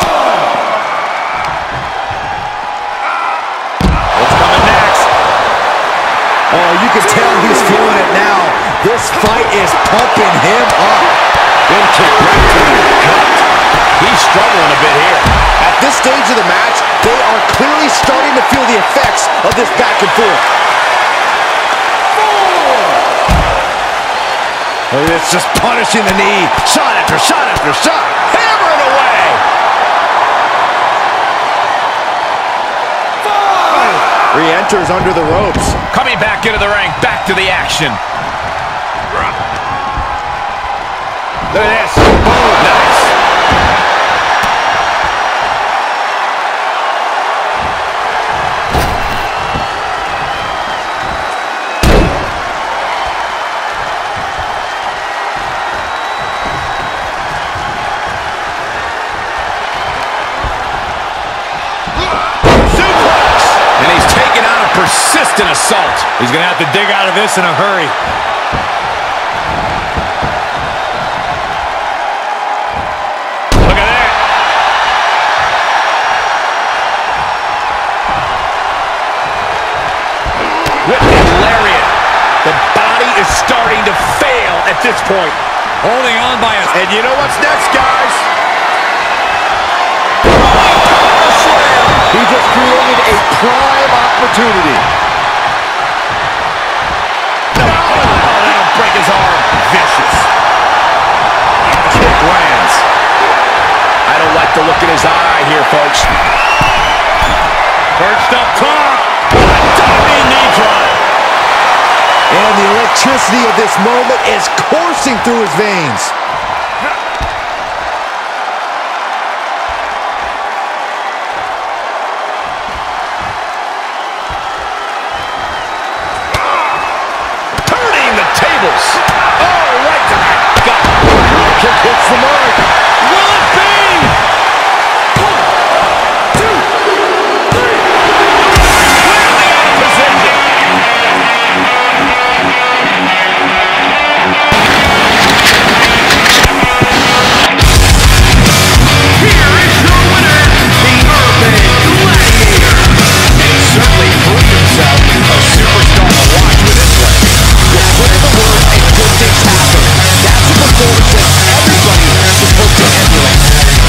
What's coming next? Oh, you can tell he's feeling it now. This fight is pumping him up. Good kick right to the gut. He's struggling a bit here. At this stage of the match, they are clearly starting to feel the effects of this back and forth. Oh, it's just punishing the knee. Shot after shot after shot. Hammering away. Re-enters under the ropes. Coming back into the ring. Back to the action. Look at this. Boom. Nice. Persistent assault. He's going to have to dig out of this in a hurry. Look at that. Whipping lariat. The body is starting to fade. at this point. Holding on by a... And you know what's next, guys? He just created a prime opportunity. Oh, that'll break his arm. Vicious. Kick lands. I don't like the look in his eye here, folks. Perched up top. Diving knee drop. And the electricity of this moment is coursing through his veins. Turning the tables. Oh, right to the gut. Kick hits the mark. Will it be? One, two, three. Clearly out of position. Here is your winner, the Urban Gladiator. And he certainly proved himself a superstar to watch with this one. You put in the work and good things happen. That's a performance that everybody is supposed to emulate.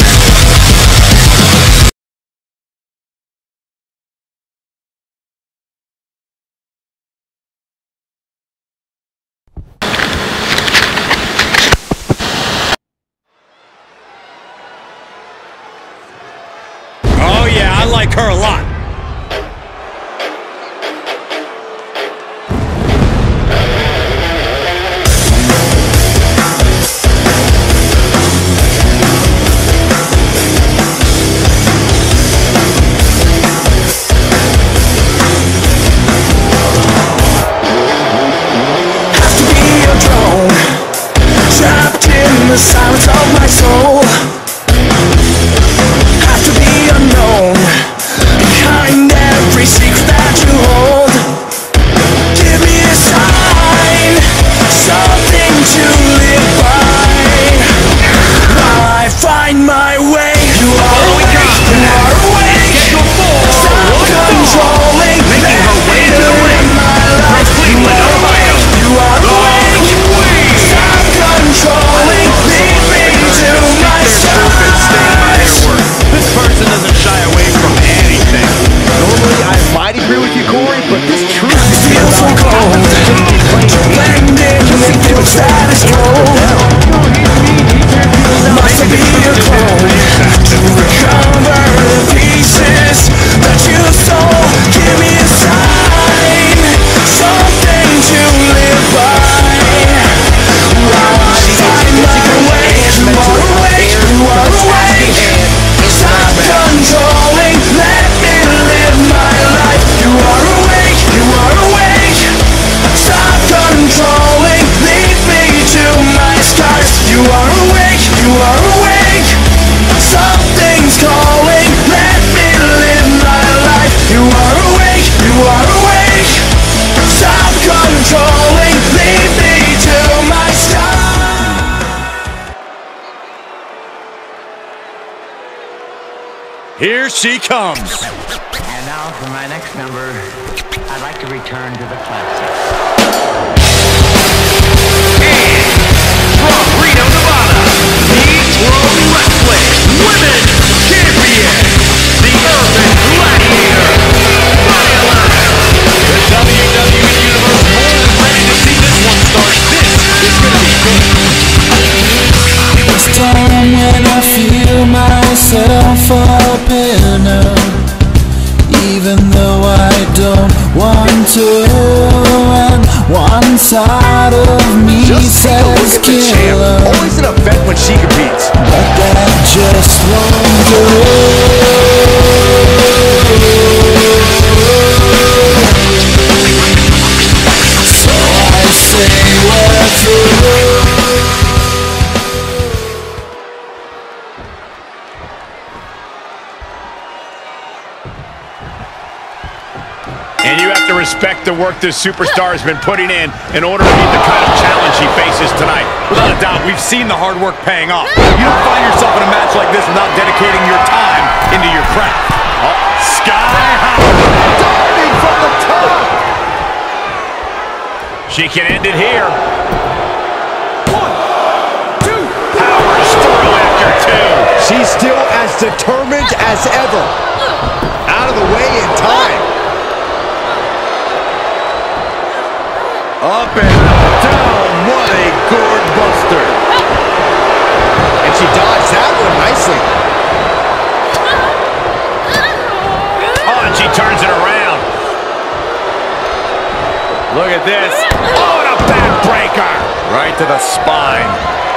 Oh, yeah, I like her a lot. Have to be a drone, trapped in the silence of my soul. Have to be unknown, behind every secret that you hold. Give me a sign, something to live by, while I find my way. You are awake, you are awake. Stop controlling, Making her way to the ring. From Cleveland, Ohio. you are awake. Stop controlling, lead me to my stars. This person doesn't shy away from anything. Normally, I might agree with you, Corey, but this truth is Feel so cold, blend in with your status quo. Must be a clone to recover the pieces that you stole. Give me a sign, something to live by, while I find my way. You are awake, you are awake. Stop controlling, let me live my life. You are awake, you are awake. Stop controlling, lead me to my scars. You are awake, you are awake. Something's calling, let me live my life. You are awake, you are awake. Stop controlling, lead me to my stars. Here she comes. And now for my next number, I'd like to return to the classics. From Reno, Nevada, the Pro Wrestling Women's Champion, the Urban Gladiator, Violet. The W W E Universe more than ready to see this one start. This is going to be good. This time when I feel myself up in her, even though I don't want to, and one side of me Just take a look says at the champ. kill her, Always an event when she competes. but that just won't do. So I say we're through. And you have to respect the work this superstar has been putting in in order to meet the kind of challenge he faces tonight. Without a doubt, we've seen the hard work paying off. You don't find yourself in a match like this without dedicating your time into your craft. Oh, sky high. Diving from the top. She can end it here. She's still as determined as ever. Out of the way in time. Up and down. What a gourd buster. And she dodged that one nicely. Oh, and she turns it around. Look at this. Oh, and a backbreaker. Right to the spine.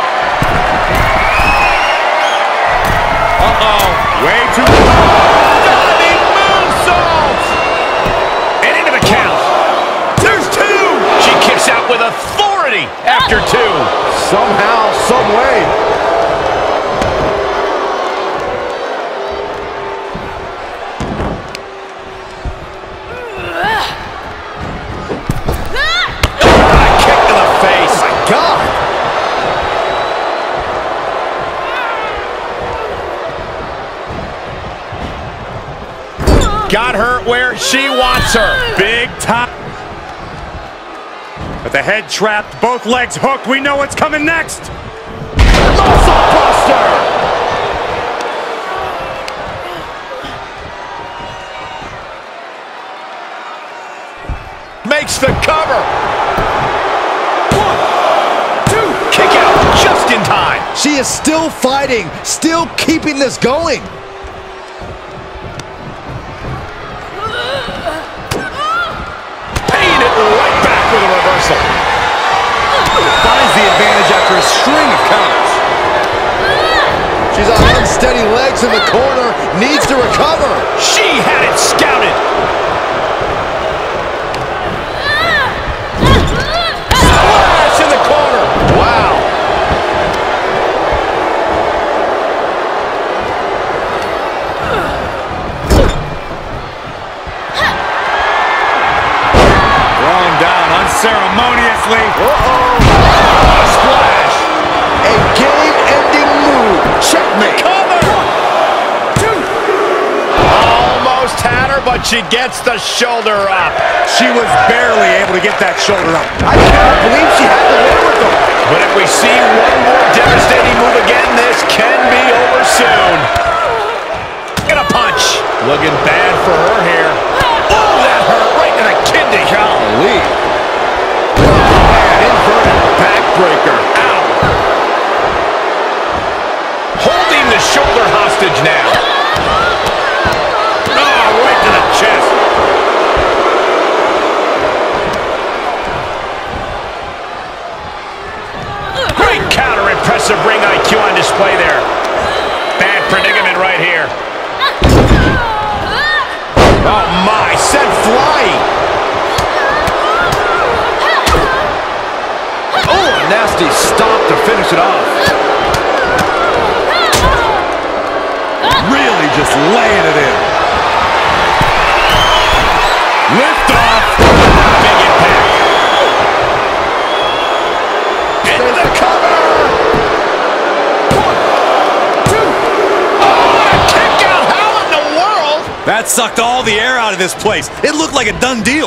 Uh-oh. Way too long. Diving moonsault. And into the count. There's two. She kicks out with authority after two. Somehow, some way. Got her where she wants her. Big time. But the head trapped, both legs hooked. We know what's coming next. Muscle buster. Makes the cover. One, two. Kick out just in time. She is still fighting, still keeping this going. Finds the advantage after a string of counters. She's on unsteady legs in the corner, needs to recover. She had it scouted. Splash in the corner. Wow. Thrown down unceremoniously. Uh-oh. Splash. A game-ending move. Checkmate. Cover. One, two. Almost had her, but she gets the shoulder up. She was barely able to get that shoulder up. I cannot believe she had the wherewithal. But if we see one more devastating move again, this can be over soon. Get a punch. Looking bad for her here. Oh, that hurt right in the kidney. Golly. Inverted backbreaker. Ow. Holding the shoulder hostage now. Oh, right to the chest. Great counter. Impressive ring I Q on display there. Bad predicament right here. Oh, my. Sent flying. Oh, a nasty stop to finish it off. Really just laying it in. Lift off. Big impact. Into the cover. One, two. Oh, a kick out. How in the world? That sucked all the air out of this place. It looked like a done deal.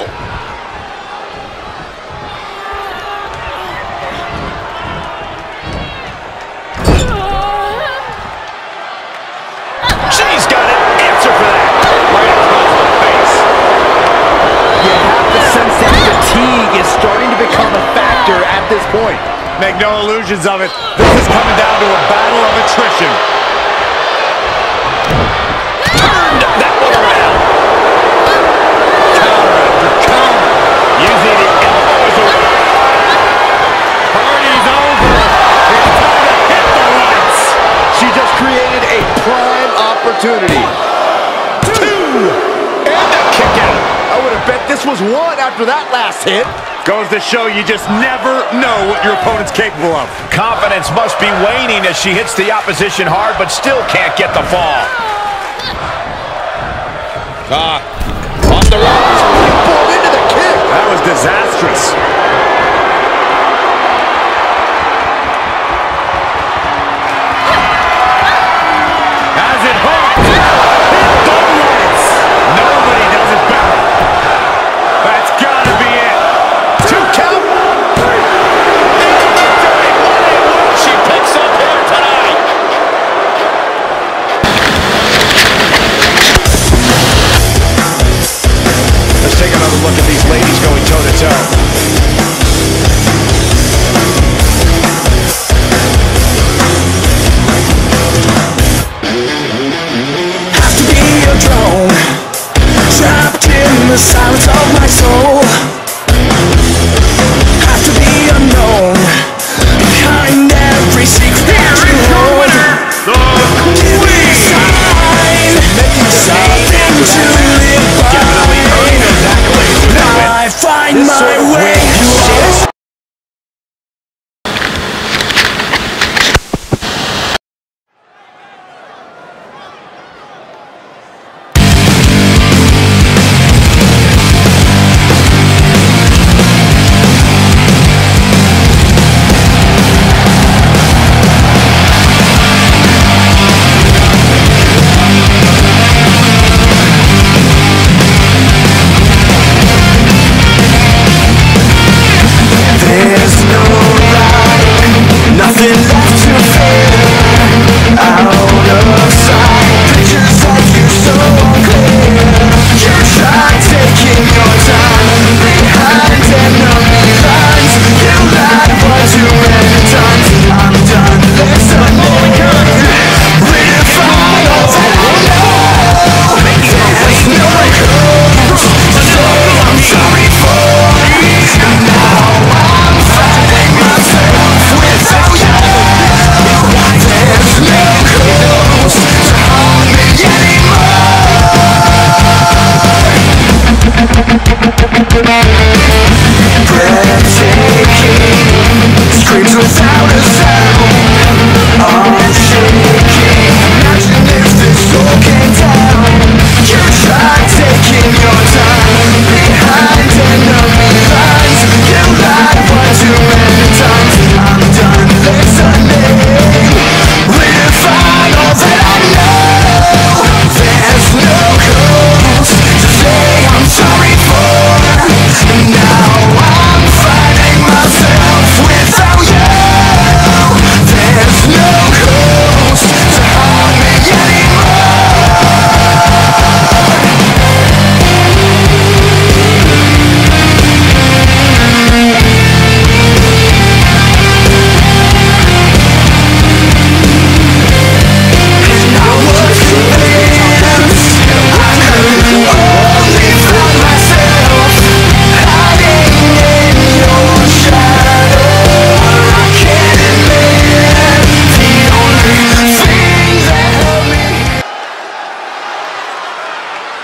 She's got an answer for that. Right across the face. You have to sense that fatigue is starting to become a factor at this point. Make no illusions of it. This is coming down to a battle of attrition. Turned that one around. Counter after counter. Using the elbow as a weapon. Party's over. It's time to hit the lights. She just created a prime opportunity. Two. And a kick out. I would have bet this was one after that last hit. Goes to show you just never know what your opponent's capable of. Confidence must be waning as she hits the opposition hard, but still can't get the fall. Ah, off the ropes. Pulled into the kick. That was disastrous. As it hooked. Hit the lights. Nobody does it better. That's gotta be it. Two count. Into victory. What a move she picks up here tonight.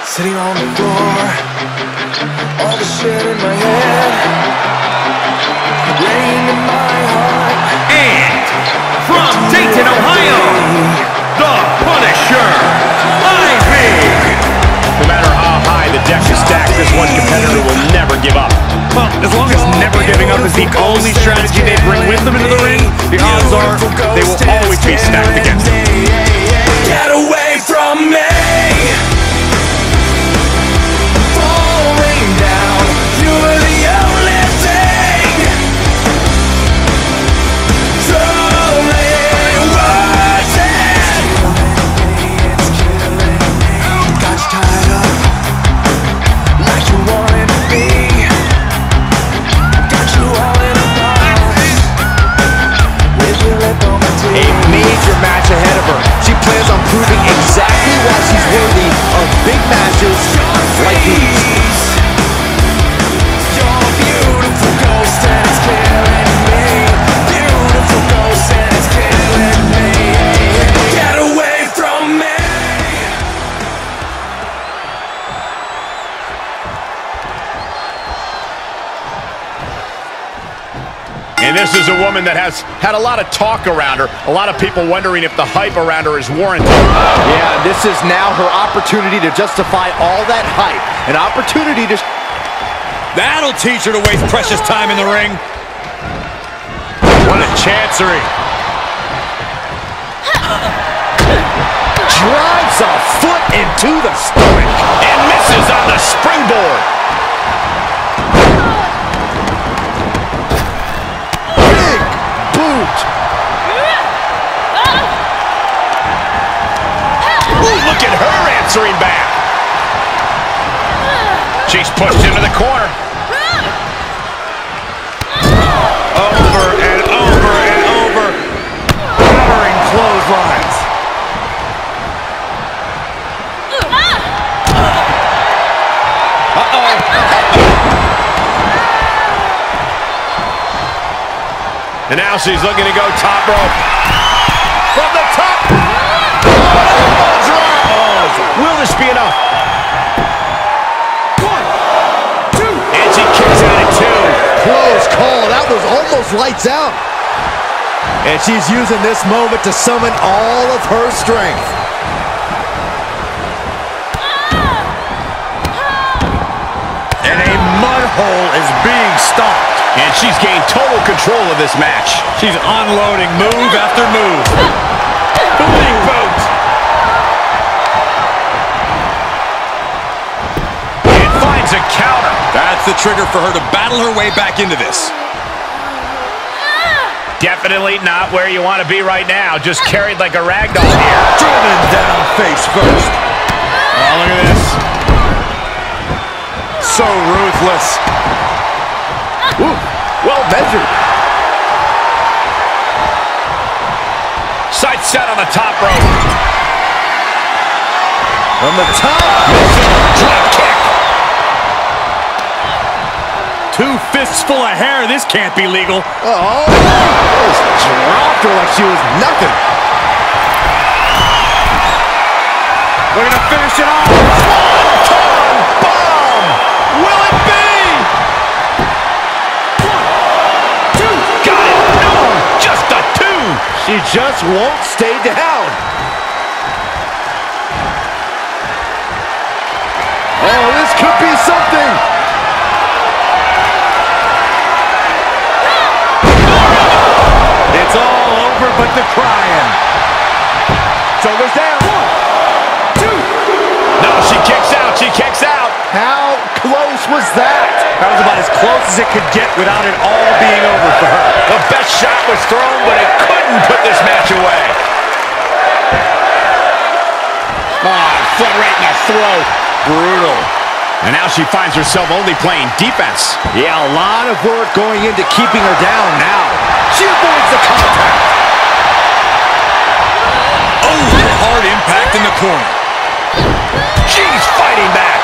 Sitting on the floor, all the shit in my head, rain in my heart. And from Dayton, Ohio, the Punisher, Ivy. No matter how high the deck is stacked, this one competitor will never give up. Well, as long as never giving up is the only strategy they bring with them into the ring, the odds are they will always be stacked against them. Get away from me! Falling down, you were the only thing. Slowly watching. Got you tied up like you wanted to be. Got you all in a box with your lip on my teeth. A major match ahead of her. She plans on proving exactly why she's worthy of big matches like these. You're a beautiful ghost and it's killing me. Beautiful ghost and it's killing me. Get away from me. And this is a woman that has had a lot of talk around her. A lot of people wondering if the hype around her is warranted. Yeah, this is now her opportunity to justify all that hype. An opportunity to... That'll teach her to waste precious time in the ring. What a chancery. drives a foot into the stomach. And misses on the springboard. Big boot. Ooh, look at her answering back. She's pushed into the corner. Over and over and over. Powering clotheslines. Uh-oh. And now she's looking to go top rope. From the top. Oh, will this be enough? One, two. And she kicks out at two. Close call. That was almost lights out. And she's using this moment to summon all of her strength. And a mud hole is being stopped. And she's gained total control of this match. She's unloading move after move. Big boot. And finds a counter. That's the trigger for her to battle her way back into this. Definitely not where you want to be right now. Just carried like a rag doll here. Driven down face first. Oh, look at this. So ruthless. Ooh, well measured. Sight set on the top rope. From the top. Drop kick. Two fists full of hair. This can't be legal. Oh, just dropped her like she was nothing. We're going to finish it off. Swanton bomb. Will it be? One, two. Got it. No, just a two. She just won't stay down. Oh, this could be something. It's all over but the crying. Shoulders down. One, two. No, she kicks out. She kicks out. How close was that? That was about as close as it could get without it all being over for her. The best shot was thrown, but it couldn't put this match away. Ah, foot right in the throat. Brutal. And now she finds herself only playing defense. Yeah, a lot of work going into keeping her down now. She avoids the contact. Oh, hard impact in the corner. She's fighting back.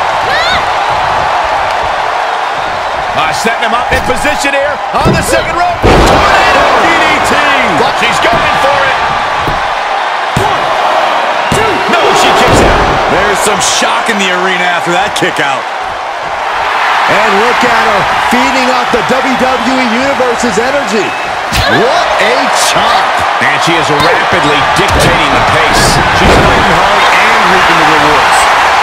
Uh, setting him up in position here on the second rope. Tornado D D T. She's going for it. One, two. No, she kicks out. There's Some shock in the arena after that kick out. And look at her, feeding off the W W E Universe's energy. What a chop. And she is rapidly dictating the pace. She's fighting hard and reaping the rewards.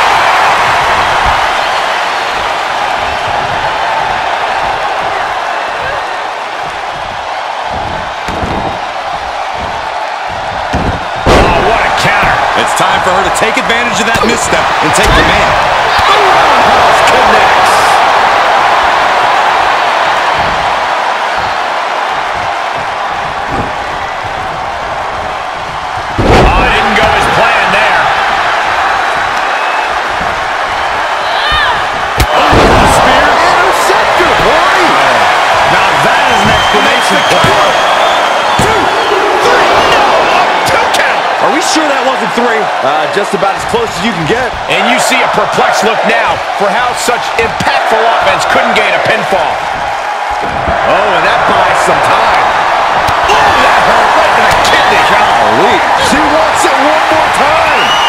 Oh, what a counter. It's time for her to take advantage of that misstep and take command. Connects. Are we sure that wasn't three? Uh, just about as close as you can get. And you see a perplexed look now for how such impactful offense couldn't gain a pinfall. Oh, and that buys some time. Oh, that hurt right in the kidney. Golly. She wants it one more time.